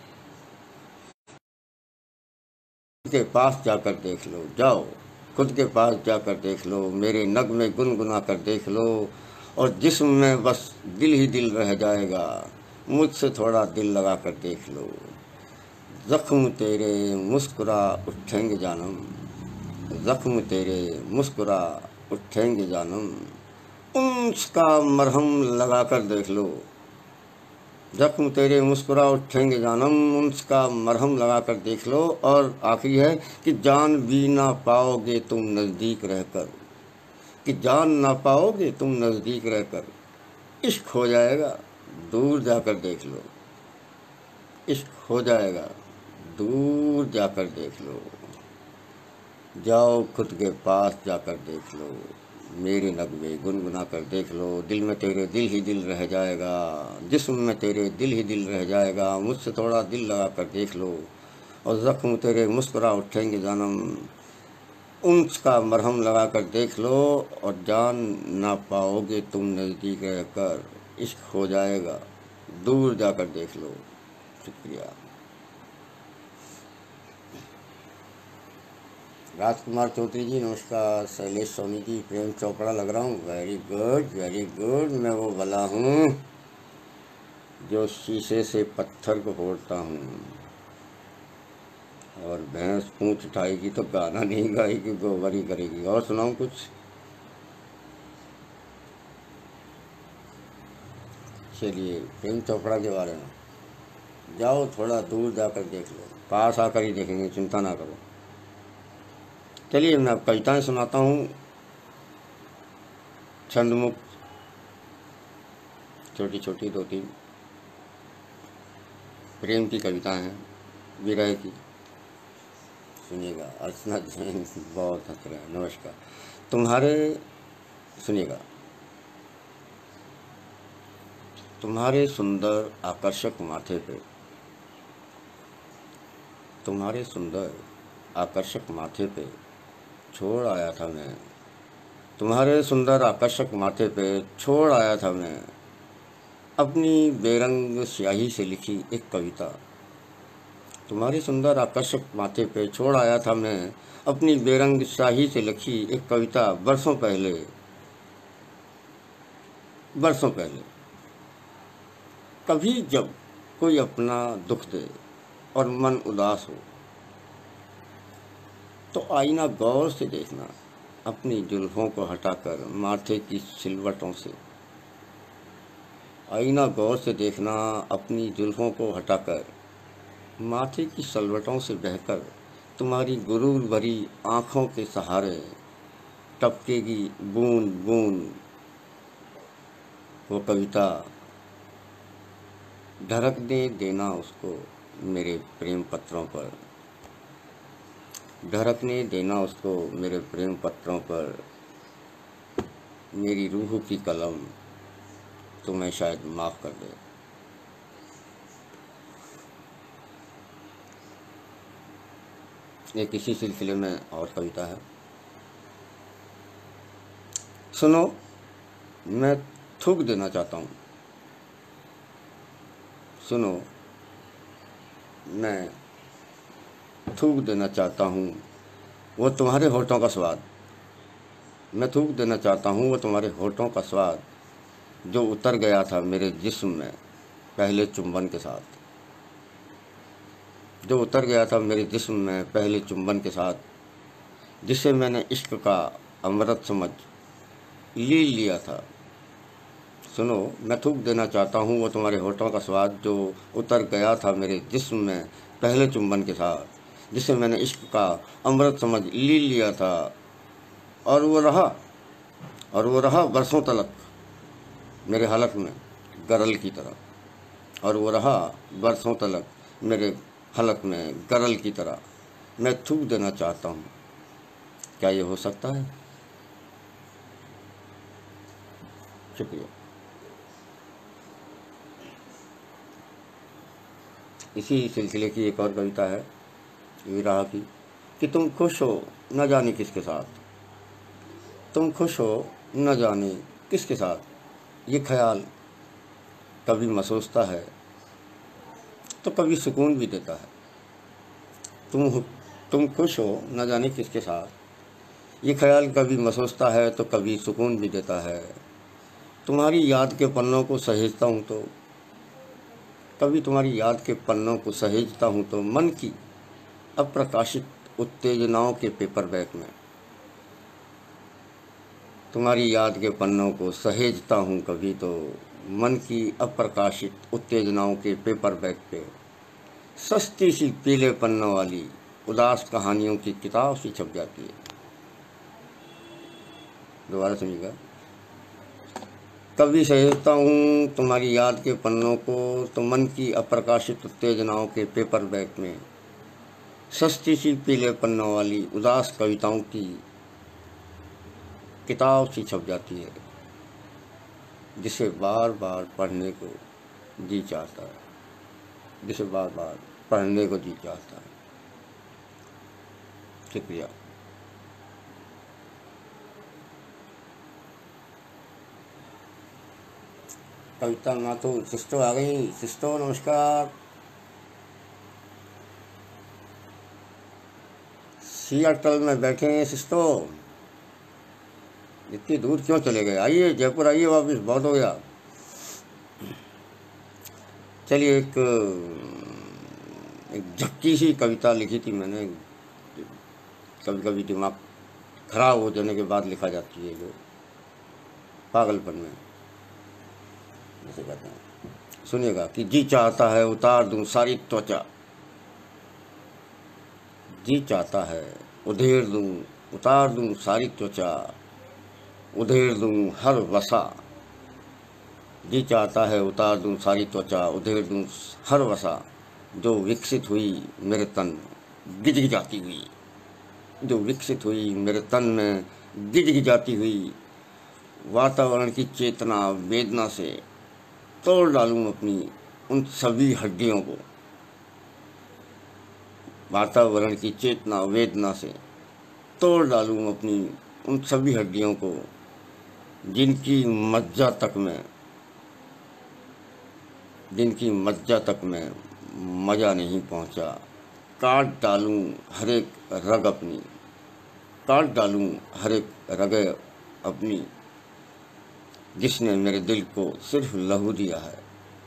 Speaker 1: खुद के पास जाकर देख लो, जाओ खुद के पास जाकर देख लो, मेरे नगमे गुनगुना कर देख लो, और जिस्म में बस दिल ही दिल रह जाएगा, मुझसे थोड़ा दिल लगा कर देख लो। जख्म तेरे मुस्कुरा उठेंगे जानम, जख्म तेरे मुस्कुरा उठेंगे जानम, उसका मरहम लगा कर देख लो। जख्म तेरे मुस्कुरा उठेंगे जानम, उसका मरहम लगा कर देख लो। और आखिरी है कि जान भी ना पाओगे तुम नज़दीक रहकर, कि जान ना पाओगे तुम नज़दीक रहकर, इश्क हो जाएगा दूर जाकर देख लो, इश्क हो जाएगा दूर जाकर देख लो। जाओ खुद के पास जाकर देख लो, मेरे नगमे गुनगुना कर देख लो, दिल में तेरे दिल ही दिल रह जाएगा, जिस्म में तेरे दिल ही दिल रह जाएगा, मुझसे थोड़ा दिल लगा कर देख लो। और ज़ख्म तेरे मुस्कुरा उठेंगे जानम, उसका मरहम लगा कर देख लो, और जान ना पाओगे तुम नज़दीक रहकर, इश्क हो जाएगा दूर जाकर देख लो। शुक्रिया। राजकुमार चौधरी जी नमस्कार। शैलेश सोनी जी, प्रेम चोपड़ा लग रहा हूँ, वेरी गुड वेरी गुड। मैं वो भला हूँ जो शीशे से पत्थर को फोड़ता हूँ, और भैंस पूंछ उठाएगी तो गाना नहीं गाएगी, गोबर ही करेगी। और सुनाऊँ कुछ? चलिए, प्रेम चोपड़ा के बारे में। जाओ थोड़ा दूर जाकर देख लो, पास आकर ही देखेंगे, चिंता ना करो। चलिए, मैं अब कविताएँ सुनाता हूँ, छंदमुक्त, छोटी छोटी दो तीन प्रेम की कविताएँ हैं, विरह की। सुनिएगा। अर्चना जैन बहुत हंस रहे हैं, नमस्कार। तुम्हारे सुनिएगा। तुम्हारे सुंदर आकर्षक माथे पे, तुम्हारे सुंदर आकर्षक माथे पे छोड़ आया था मैं, तुम्हारे सुंदर आकर्षक माथे पे छोड़ आया था मैं, अपनी बेरंग स्याही से लिखी एक कविता। तुम्हारे सुंदर आकर्षक माथे पे छोड़ आया था मैं अपनी बेरंग स्याही से लिखी एक कविता बरसों पहले, बरसों पहले। कभी जब कोई अपना दुख दे और मन उदास हो तो आईना गौर से देखना अपनी जुल्फों को हटाकर माथे की सिलवटों से। आईना गौर से देखना अपनी जुल्फों को हटाकर माथे की सलवटों से बहकर तुम्हारी गुरूर भरी आँखों के सहारे टपकेगी बूंद बूंद वो कविता। ढरकने देना उसको मेरे प्रेम पत्रों पर, ढरकने देना उसको मेरे प्रेम पत्रों पर। मेरी रूह की कलम तुम्हें शायद माफ़ कर दे। ये किसी सिलसिले में और कविता है। सुनो, मैं थूक देना चाहता हूँ। सुनो, मैं थूक देना चाहता हूँ वो तुम्हारे होठों का स्वाद। मैं थूक देना चाहता हूँ वो तुम्हारे होठों का स्वाद जो उतर गया था मेरे जिस्म में पहले चुंबन के साथ, जो उतर गया था मेरे जिस्म में पहले चुंबन के साथ, जिसे मैंने इश्क का अमृत समझ ले लिया था। सुनो, मैं थूक देना चाहता हूँ वो तुम्हारे होठों का स्वाद जो उतर गया था मेरे जिस्म में पहले चुंबन के साथ, जिसे मैंने इश्क का अमृत समझ ले लिया था। और वो रहा और वो रहा बरसों तलक मेरे हलक में गरल की तरह, और वो रहा बरसों तलक मेरे हलक में गरल की तरह। मैं थूक देना चाहता हूँ। क्या ये हो सकता है? शुक्रिया। इसी सिलसिले की एक और कविता है विरह की कि तुम खुश हो न जाने किसके साथ, तुम खुश हो न जाने किसके साथ। ये ख्याल कभी महसूसता है तो कभी सुकून भी देता है। तुम तुम खुश हो न जाने किसके साथ, ये ख्याल कभी महसूसता है तो कभी सुकून भी देता है। तुम्हारी याद के पन्नों को सहेजता हूँ तो कभी तुम्हारी याद के पन्नों को सहेजता हूँ तो मन की अप्रकाशित उत्तेजनाओं के पेपर बैग में, तुम्हारी याद के पन्नों को सहेजता हूँ कभी तो मन की अप्रकाशित उत्तेजनाओं के पेपर बैग पे सस्ती सी पीले पन्नों वाली उदास कहानियों की किताब सी छप जाती है। दोबारा सुनिएगा। कभी सहेजता हूँ तुम्हारी याद के पन्नों को तो मन की अप्रकाशित उत्तेजनाओं के पेपर बैग में सस्ती सी पीले पन्नों वाली उदास कविताओं की किताब सी छप जाती है, जिसे बार बार पढ़ने को जी चाहता है, जिसे बार बार पढ़ने को जी चाहता है। शुक्रिया। कविता ना तो सिस्टो आ गई। सिस्टो नमस्कार। सियाटल में बैठे हैं सिस्टो, इतनी दूर क्यों चले गए? आइए जयपुर आइए वापस, बहुत हो गया। चलिए, एक एक झक्की सी कविता लिखी थी मैंने। कभी कभी दिमाग खराब हो जाने के बाद लिखा जाती है, जो पागलपन में जैसे कहते हैं। सुनिएगा कि जी चाहता है उतार दूं सारी त्वचा, जी चाहता है उधेड़ दूं उतार दूं सारी त्वचा, उधेड़ दूं हर वसा। जी चाहता है उतार दूं सारी त्वचा, उधेड़ दूं हर वसा, जो विकसित हुई मेरे तन गिजगिजाती हुई, जो विकसित हुई मेरे तन में गिजगिजाती हुई। वातावरण की चेतना वेदना से तोड़ डालूं अपनी उन सभी हड्डियों को, वातावरण की चेतना वेदना से तोड़ डालूं अपनी उन सभी हड्डियों को, जिनकी मज्जा तक में जिनकी मज्जा तक में मज़ा नहीं पहुंचा। काट डालूं हर एक रग अपनी, काट डालूं हर एक रग अपनी, जिसने मेरे दिल को सिर्फ लहू दिया है।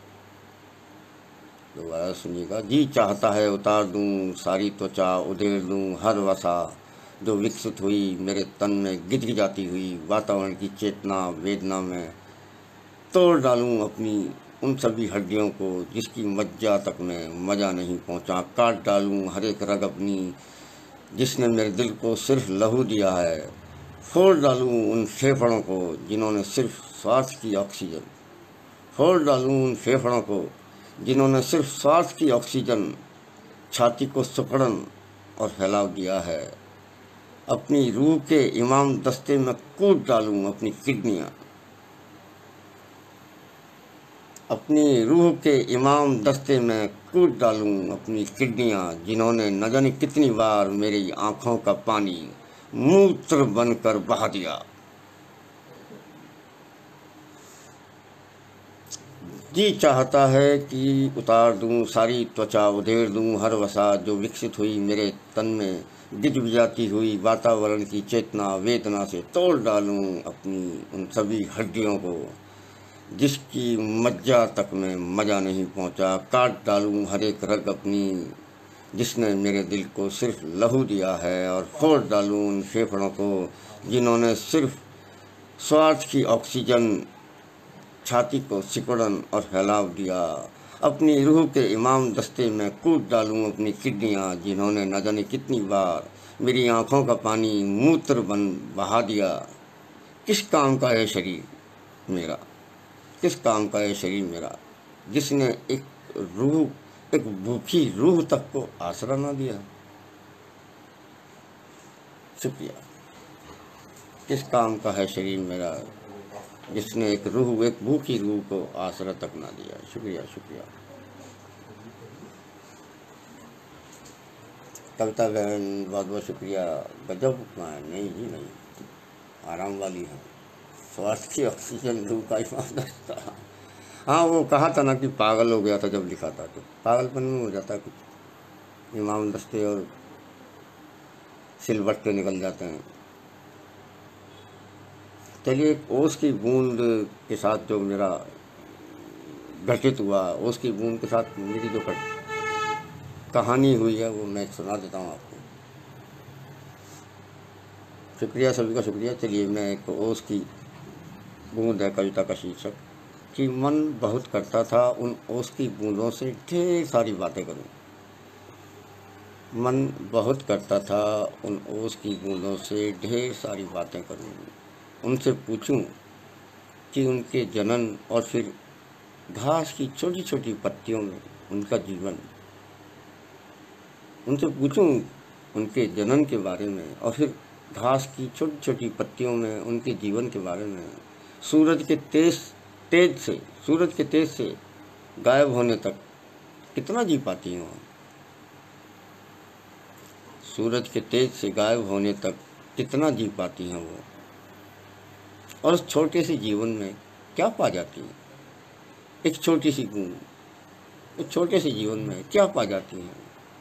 Speaker 1: दोबारा सुनिएगा। जी चाहता है उतार दूं सारी त्वचा, उधेड़ दूं हर वसा जो विकसित हुई मेरे तन में, गिजगिजाती हुई वातावरण की चेतना वेदना में। तोड़ डालूं अपनी उन सभी हड्डियों को जिसकी मज्जा तक में मज़ा नहीं पहुंचा। काट डालूं हर एक रग अपनी, जिसने मेरे दिल को सिर्फ लहू दिया है। फोड़ डालूं उन फेफड़ों को जिन्होंने सिर्फ श्वास की ऑक्सीजन, फोड़ डालूं उन फेफड़ों को जिन्होंने सिर्फ श्वास की ऑक्सीजन छाती को सिकुड़न और फैलाव दिया है। अपनी रूह के इमाम दस्ते में कूद डालूं अपनी किडनियाँ, अपनी रूह के इमाम दस्ते में कूद डालूं अपनी किडनियाँ, जिन्होंने न जाने कितनी बार मेरी आँखों का पानी मूत्र बनकर बहा दिया। जी चाहता है कि उतार दूं सारी त्वचा, उधेड़ दूं हर वसा जो विकसित हुई मेरे तन में, गिजगिजाती हुई वातावरण की चेतना वेदना से। तोड़ डालूं अपनी उन सभी हड्डियों को जिसकी मज्जा तक में मज़ा नहीं पहुंचा। काट डालूं हर एक रग अपनी, जिसने मेरे दिल को सिर्फ लहू दिया है। और फोड़ डालूं उन फेफड़ों को जिन्होंने सिर्फ स्वार्थ की ऑक्सीजन छाती को सिकुड़न और फैलाव दिया। अपनी रूह के इमाम दस्ते में कूद डालूं अपनी किडनियाँ, जिन्होंने न जाने कितनी बार मेरी आँखों का पानी मूत्र बन बहा दिया। किस काम का है शरीर मेरा, किस काम का है शरीर मेरा, जिसने एक रूह, एक भूखी रूह तक को आसरा ना दिया। शुक्रिया। किस काम का है शरीर मेरा, जिसने एक रूह, एक भूखी रूह को आसरा तक ना दिया। शुक्रिया शुक्रिया। कविता बहन बहुत बहुत शुक्रिया। गजब नहीं जी नहीं, आराम वाली है। स्वास्थ्य की ऑक्सीजन रूह का इमाम दस्ता। हाँ वो कहा था ना कि पागल हो गया था जब लिखा था, तो पागलपन में हो जाता कुछ, इमाम दस्ते और सिलवट्टे निकल जाते हैं। चलिए एक ओस की बूंद के साथ जो मेरा घटित हुआ, ओस की बूंद के साथ मेरी जो कहानी हुई है वो मैं सुना देता हूँ आपको। शुक्रिया सभी का शुक्रिया। चलिए मैं एक ओस की बूंद है कविता का शीर्षक, कि मन बहुत करता था उन ओस की बूंदों से ढेर सारी बातें करूं। मन बहुत करता था उन ओस की बूंदों से ढेर सारी बातें करूं, उनसे पूछूं कि उनके जनन और फिर घास की छोटी छोटी पत्तियों में उनका जीवन, उनसे पूछूं उनके जनन के बारे में और फिर घास की छोटी छोटी पत्तियों में उनके जीवन के बारे में। सूरज के तेज तेज से सूरज के तेज से गायब होने तक कितना जी पाती हैं वो, सूरज के तेज से गायब होने तक कितना जी पाती हैं वो, और उस छोटे से जीवन में क्या पा जाती हैं। एक छोटी सी बूंद उस छोटे से जीवन में क्या पा जाती हैं।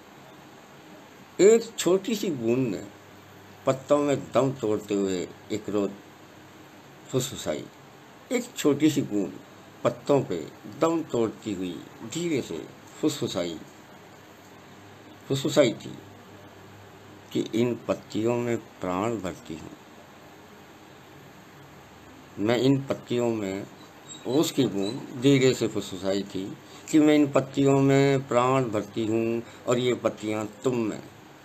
Speaker 1: एक छोटी सी बूंद ने पत्तों में दम तोड़ते हुए एक रोज फुसफुसाई। एक छोटी सी बूंद पत्तों पे दम तोड़ती हुई धीरे से फुसफुसाई फुसफुसाई थी कि इन पत्तियों में प्राण भरती हूँ मैं। इन पत्तियों में ओस की बूंद धीरे से फुसफुसाई थी कि मैं इन पत्तियों में प्राण भरती हूँ और ये पत्तियाँ तुम में।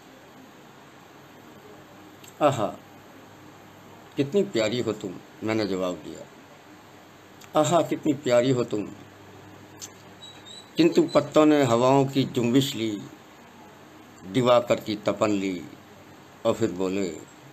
Speaker 1: आहा कितनी प्यारी हो तुम, मैंने जवाब दिया। आहा कितनी प्यारी हो तुम। किंतु पत्तों ने हवाओं की जुम्बिश ली, दिवाकर की तपन ली और फिर बोले।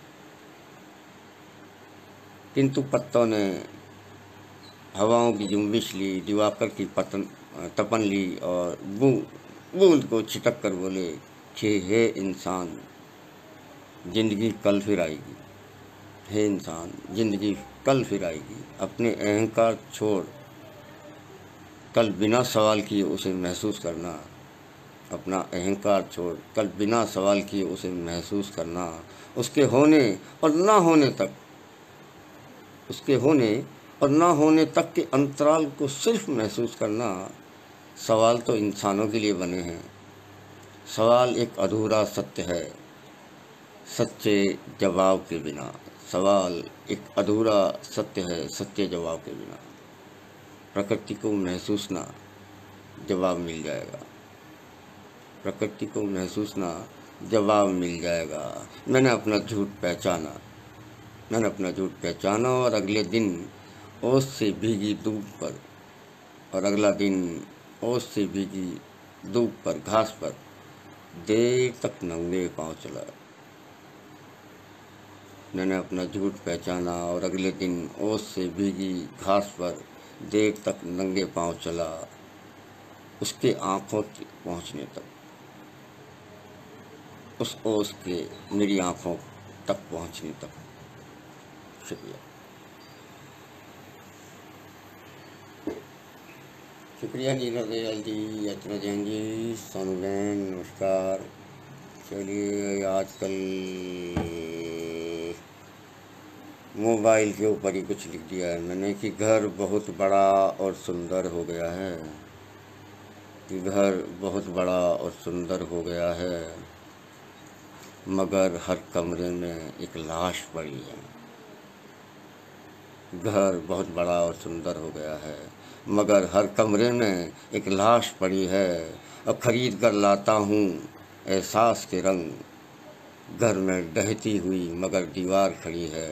Speaker 1: किंतु पत्तों ने हवाओं की जुम्बिश ली, दिवाकर की पतन तपन ली और बूंद बूंद को छिटक कर बोले कि हे इंसान जिंदगी कल फिर आएगी। हे इंसान जिंदगी कल फिर आएगी। अपने अहंकार छोड़ कल बिना सवाल किए उसे महसूस करना, अपना अहंकार छोड़ कल बिना सवाल किए उसे महसूस करना, उसके होने और ना होने तक उसके होने और ना होने तक के अंतराल को सिर्फ महसूस करना। सवाल तो इंसानों के लिए बने हैं। सवाल एक अधूरा सत्य है सच्चे जवाब के बिना। सवाल एक अधूरा सत्य है सच्चे जवाब के बिना। प्रकृति को महसूस ना, जवाब मिल जाएगा। प्रकृति को महसूस ना, जवाब मिल जाएगा। मैंने अपना झूठ पहचाना मैंने अपना झूठ पहचाना और अगले दिन ओस से भीगी धूप पर और अगला दिन ओस से भीगी धूप पर घास पर देर तक नंगे पांव चला। मैंने अपना झूठ पहचाना और अगले दिन ओस से भीगी घास पर देर तक नंगे पांव चला, उसके आंखों तक पहुंचने तक, उस ओस के मेरी आंखों तक पहुंचने तक। शुक्रिया शुक्रिया नीरज दयाल जी, यात्रा जैन जी, सोनू बहन, नमस्कार। चलिए आजकल मोबाइल के ऊपर ही कुछ लिख दिया है मैंने कि घर बहुत बड़ा और सुंदर हो गया है कि घर बहुत बड़ा और सुंदर हो गया है, मगर हर कमरे में एक लाश पड़ी है। घर बहुत बड़ा और सुंदर हो गया है, मगर हर कमरे में एक लाश पड़ी है। अब खरीद कर लाता हूँ एहसास के रंग, घर में ढहती हुई मगर दीवार खड़ी है।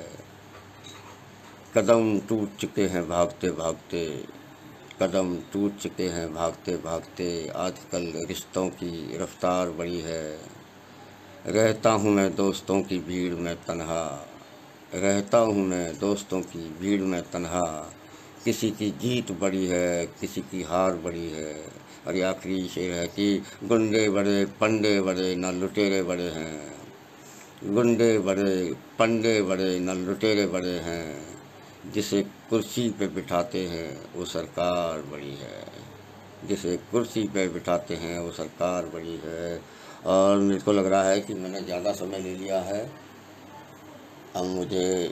Speaker 1: कदम टूट चुके हैं भागते भागते, कदम टूट चुके हैं भागते भागते। आजकल रिश्तों की रफ्तार बड़ी है। रहता हूँ मैं दोस्तों की भीड़ में तन्हा, रहता हूँ मैं दोस्तों की भीड़ में तन्हा। किसी की जीत बड़ी है, किसी की हार बड़ी है। और ये आखिरी शेर है कि गुंडे बड़े पंडे बड़े न लुटेरे बड़े हैं। गुंडे बड़े पंडे बड़े न लुटेरे बड़े हैं, जिसे कुर्सी पे बिठाते हैं वो सरकार बड़ी है। जिसे कुर्सी पे बिठाते हैं वो सरकार बड़ी है। और मेरे को लग रहा है कि मैंने ज़्यादा समय ले लिया है, अब मुझे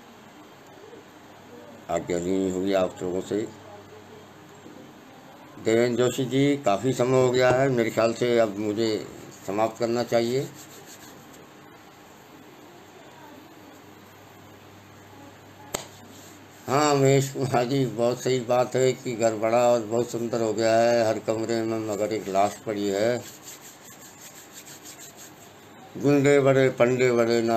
Speaker 1: आज्ञा लेनी होगी आप लोगों से। देवेंद्र जोशी जी, काफ़ी समय हो गया है, मेरे ख्याल से अब मुझे समाप्त करना चाहिए। हाँ महेश कुमार जी, बहुत सही बात है कि घर बड़ा और बहुत सुंदर हो गया है, हर कमरे में मगर एक लाश पड़ी है। गुंडे बड़े पंडे बड़े ना,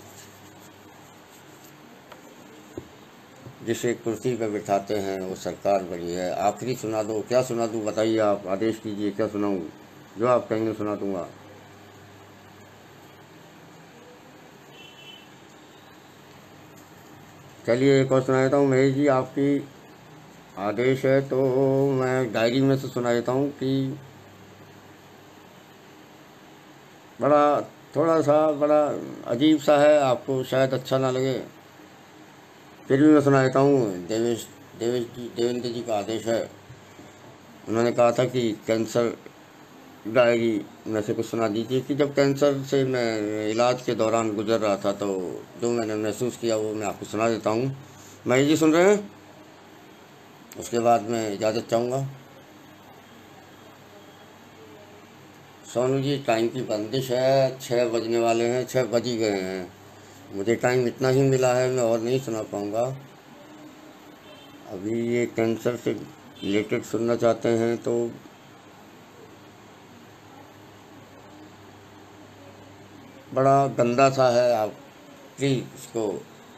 Speaker 1: जिसे कुर्सी पे बिठाते हैं वो सरकार बड़ी है। आखिरी सुना दो, क्या सुना दूँ बताइए, आप आदेश कीजिए, क्या सुनाऊँ? जो आप कहेंगे सुना दूँगा। चलिए एक और सुना देता हूँ महेश जी, आपकी आदेश है तो मैं डायरी में से सुना देता हूँ कि बड़ा थोड़ा सा बड़ा अजीब सा है, आपको शायद अच्छा ना लगे, फिर भी मैं सुना देता हूँ। देवेश देवेश जी देवेंद्र जी का आदेश है। उन्होंने कहा था कि कैंसर डायरी में से कुछ सुना दीजिए कि जब कैंसर से मैं इलाज के दौरान गुजर रहा था तो जो मैंने महसूस किया वो मैं आपको सुना देता हूँ। महेश जी सुन रहे हैं? उसके बाद मैं इजाज़त चाहूँगा। सोनू जी, टाइम की बंदिश है, छः बजने वाले हैं, छः बज ही गए हैं, मुझे टाइम इतना ही मिला है, मैं और नहीं सुना पाऊँगा। अभी ये कैंसर से रिलेटेड सुनना चाहते हैं तो बड़ा गंदा सा है, आप प्लीज़ इसको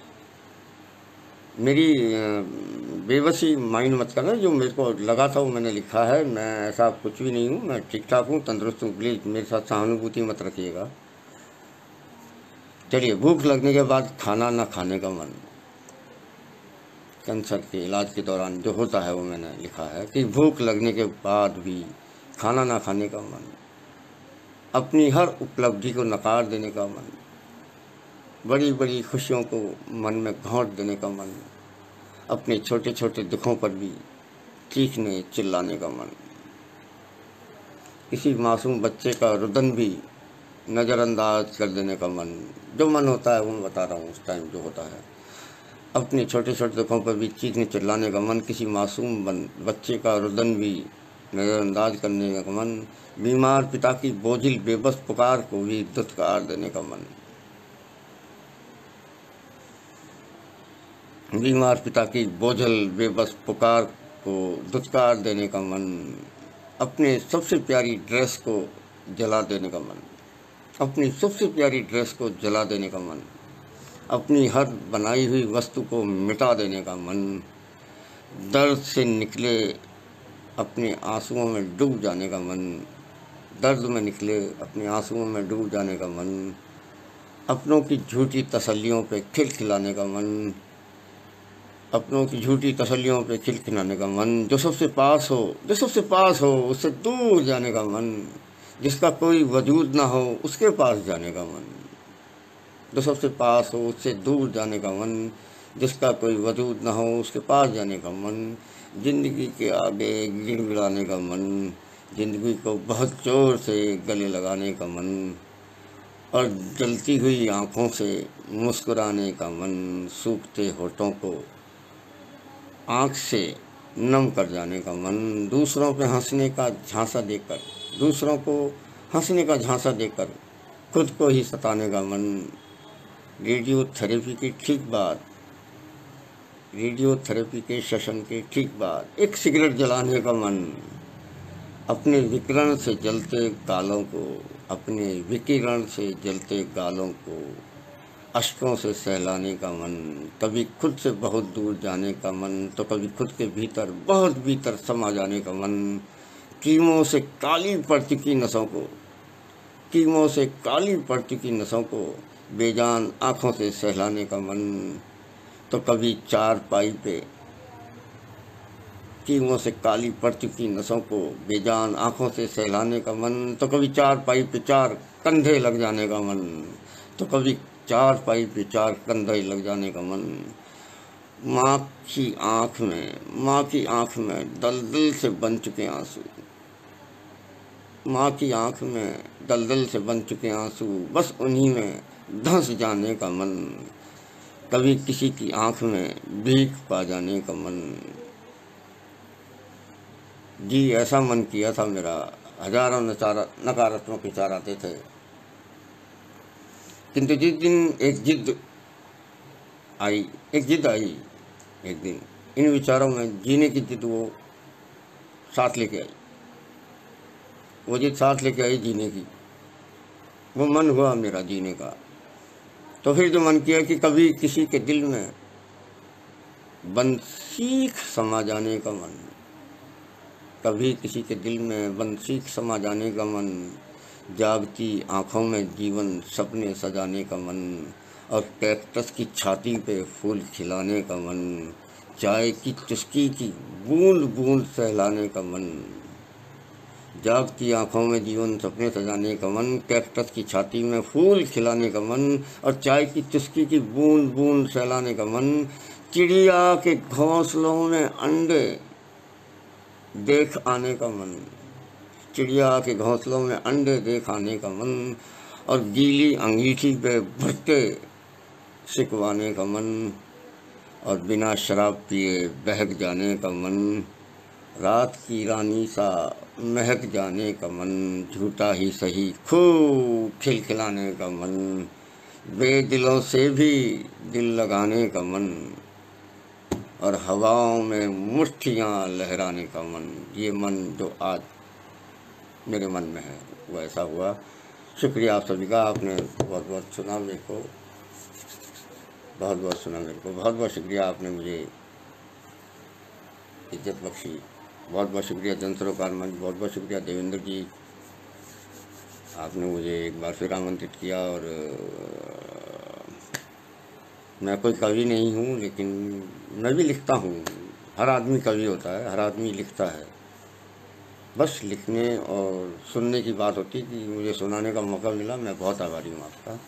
Speaker 1: मेरी बेबसी माइंड मत करना। जो मेरे को लगा था वो मैंने लिखा है, मैं ऐसा कुछ भी नहीं हूँ, मैं ठीक ठाक हूँ, तंदुरुस्त हूँ, प्लीज़ मेरे साथ सहानुभूति मत रखिएगा। चलिए, भूख लगने के बाद खाना ना खाने का मन, कैंसर के इलाज के दौरान जो होता है वो मैंने लिखा है कि भूख लगने के बाद भी खाना ना खाने का मन, अपनी हर उपलब्धि को नकार देने का मन, बड़ी बड़ी खुशियों को मन में घोंट देने का मन, अपने छोटे छोटे दुखों पर भी चीखने चिल्लाने का मन, किसी मासूम बच्चे का रुदन भी नज़रअंदाज कर देने का मन। जो मन होता है वो मैं बता रहा हूँ, उस टाइम जो होता है। अपने छोटे छोटे दुखों पर भी चीखने चिल्लाने का मन, किसी मासूम बन बच्चे का रुदन भी नज़रअंदाज करने का मन, बीमार पिता की बोझिल बेबस पुकार को भी दुत्कार देने का मन। बीमार पिता की बोझल बेबस पुकार को दुत्कार देने का मन, अपने सबसे प्यारी ड्रेस को जला देने का मन, अपनी सबसे प्यारी ड्रेस को जला देने का मन, अपनी हर बनाई हुई वस्तु को मिटा देने का मन, दर्द से निकले अपने आंसुओं में डूब जाने का मन, दर्द में निकले अपने आंसुओं में डूब जाने का मन, अपनों की झूठी तसल्लियों पे खिलखिलाने का मन, अपनों की झूठी तसल्लियों पे खिलखिलाने का मन, जो सबसे पास हो जो सबसे पास हो उससे दूर जाने का मन, जिसका कोई वजूद ना हो उसके पास जाने का मन, जो सबसे पास हो उससे दूर जाने का मन, जिसका कोई वजूद ना हो उसके पास जाने का मन, ज़िंदगी के आगे गिड़गिड़ाने का मन, ज़िंदगी को बहुत ज़ोर से गले लगाने का मन, और जलती हुई आँखों से मुस्कुराने का मन, सूखते होठों को आँख से नम कर जाने का मन, दूसरों पे हंसने का झांसा देकर दूसरों को हंसने का झांसा देकर खुद को ही सताने का मन, रेडियो थेरेपी के ठीक बाद रेडियो थेरेपी के सेशन के ठीक बाद एक सिगरेट जलाने का मन, अपने विकिरण से जलते गालों को अपने विकिरण से जलते गालों को अश्कों से सहलाने का मन, कभी खुद से बहुत दूर जाने का मन तो कभी खुद के भीतर बहुत भीतर समा जाने का मन, कीमों से काली पड़ चुकी नसों को कीमों से काली पड़ चुकी नसों को बेजान आँखों से सहलाने का मन, तो कभी चार पाई पे कीमों से काली पड़ चुकी नसों को बेजान आँखों से सहलाने का मन, तो कभी चार पाई पे चार कंधे लग जाने का मन, तो कभी चार पाई पे चार कंधे लग जाने का मन। माँ की आँख में माँ की आँख में दलदल से बन चुके आंसू माँ की आँख में दलदल से बन चुके आंसू, बस उन्हीं में धंस जाने का मन, कभी किसी की आँख में भीख पा जाने का मन। जी ऐसा मन किया था मेरा, हजारों नचारा नकारात्मक विचार आते थे, किंतु जिस दिन एक जिद आई एक जिद आई एक दिन इन विचारों में जीने की जिद वो साथ लेके आई वो जिद साथ लेके आई जीने की, वो मन हुआ मेरा जीने का। तो फिर जो मन किया कि कभी किसी के दिल में बंसीख समा जाने का मन, कभी किसी के दिल में बंसीख समा जाने का मन, जागती आँखों में जीवन सपने सजाने का मन, और कैक्टस की छाती पे फूल खिलाने का मन, चाय की चुस्की की बूंद बूंद सहलाने का मन, जागती आँखों में जीवन सपने सजाने का मन, कैक्टस की छाती में फूल खिलाने का मन, और चाय की चुस्की की बूंद बूंद सहलाने का मन, चिड़िया के घोंसलों में अंडे देख आने का मन, चिड़िया के घोंसलों में अंडे देख आने का मन, और गीली अंगीठी पे भुट्टे सिकवाने का मन, और बिना शराब पिए बहक जाने का मन, रात की रानी सा महक जाने का मन, झूठा ही सही खूब खिलखिलाने का मन, बेदिलों से भी दिल लगाने का मन, और हवाओं में मुट्ठियाँ लहराने का मन। ये मन जो आज मेरे मन में है वो ऐसा हुआ। शुक्रिया आप सभी का, आपने बहुत बहुत सुना मेरे को बहुत बहुत सुना मेरे को बहुत बहुत शुक्रिया, आपने मुझे इज्जत बख्शी। बहुत बहुत शुक्रिया जन सरोकार मंच, बहुत बहुत शुक्रिया देवेंद्र जी, आपने मुझे एक बार फिर आमंत्रित किया। और मैं कोई कवि नहीं हूँ, लेकिन मैं भी लिखता हूँ। हर आदमी कवि होता है, हर आदमी लिखता है। बस लिखने और सुनने की बात होती कि मुझे सुनाने का मौका मिला, मैं बहुत आभारी हूँ आपका।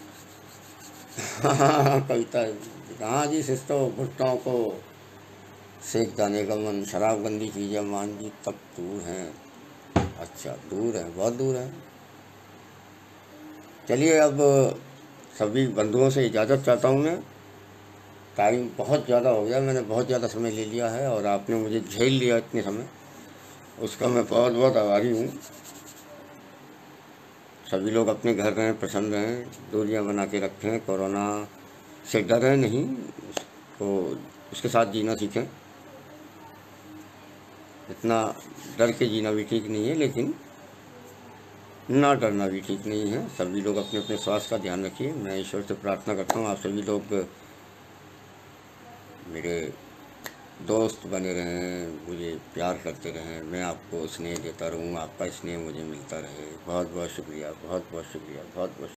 Speaker 1: कविता हाँ जी, शिस्तों भुट्टों को सेक जाने का मन, शराब गंदी चीज़ है मान जी, तब दूर हैं। अच्छा दूर हैं, बहुत दूर हैं। चलिए अब सभी बंधुओं से इजाज़त चाहता हूँ मैं। टाइम बहुत ज़्यादा हो गया, मैंने बहुत ज़्यादा समय ले लिया है और आपने मुझे झेल लिया इतने समय, उसका मैं बहुत बहुत आभारी हूँ। सभी लोग अपने घर रहें, प्रसन्न रहें, दूरियां बना के रखें, कोरोना से डरें नहीं, तो उसके साथ जीना सीखें। इतना डर के जीना भी ठीक नहीं है, लेकिन ना डरना भी ठीक नहीं है। सभी लोग अपने अपने स्वास्थ्य का ध्यान रखिए। मैं ईश्वर से प्रार्थना करता हूँ आप सभी लोग मेरे दोस्त बने रहें, मुझे प्यार करते रहें, मैं आपको स्नेह देता रहूँ, आपका स्नेह मुझे मिलता रहे। बहुत बहुत शुक्रिया, बहुत बहुत शुक्रिया, बहुत बहुत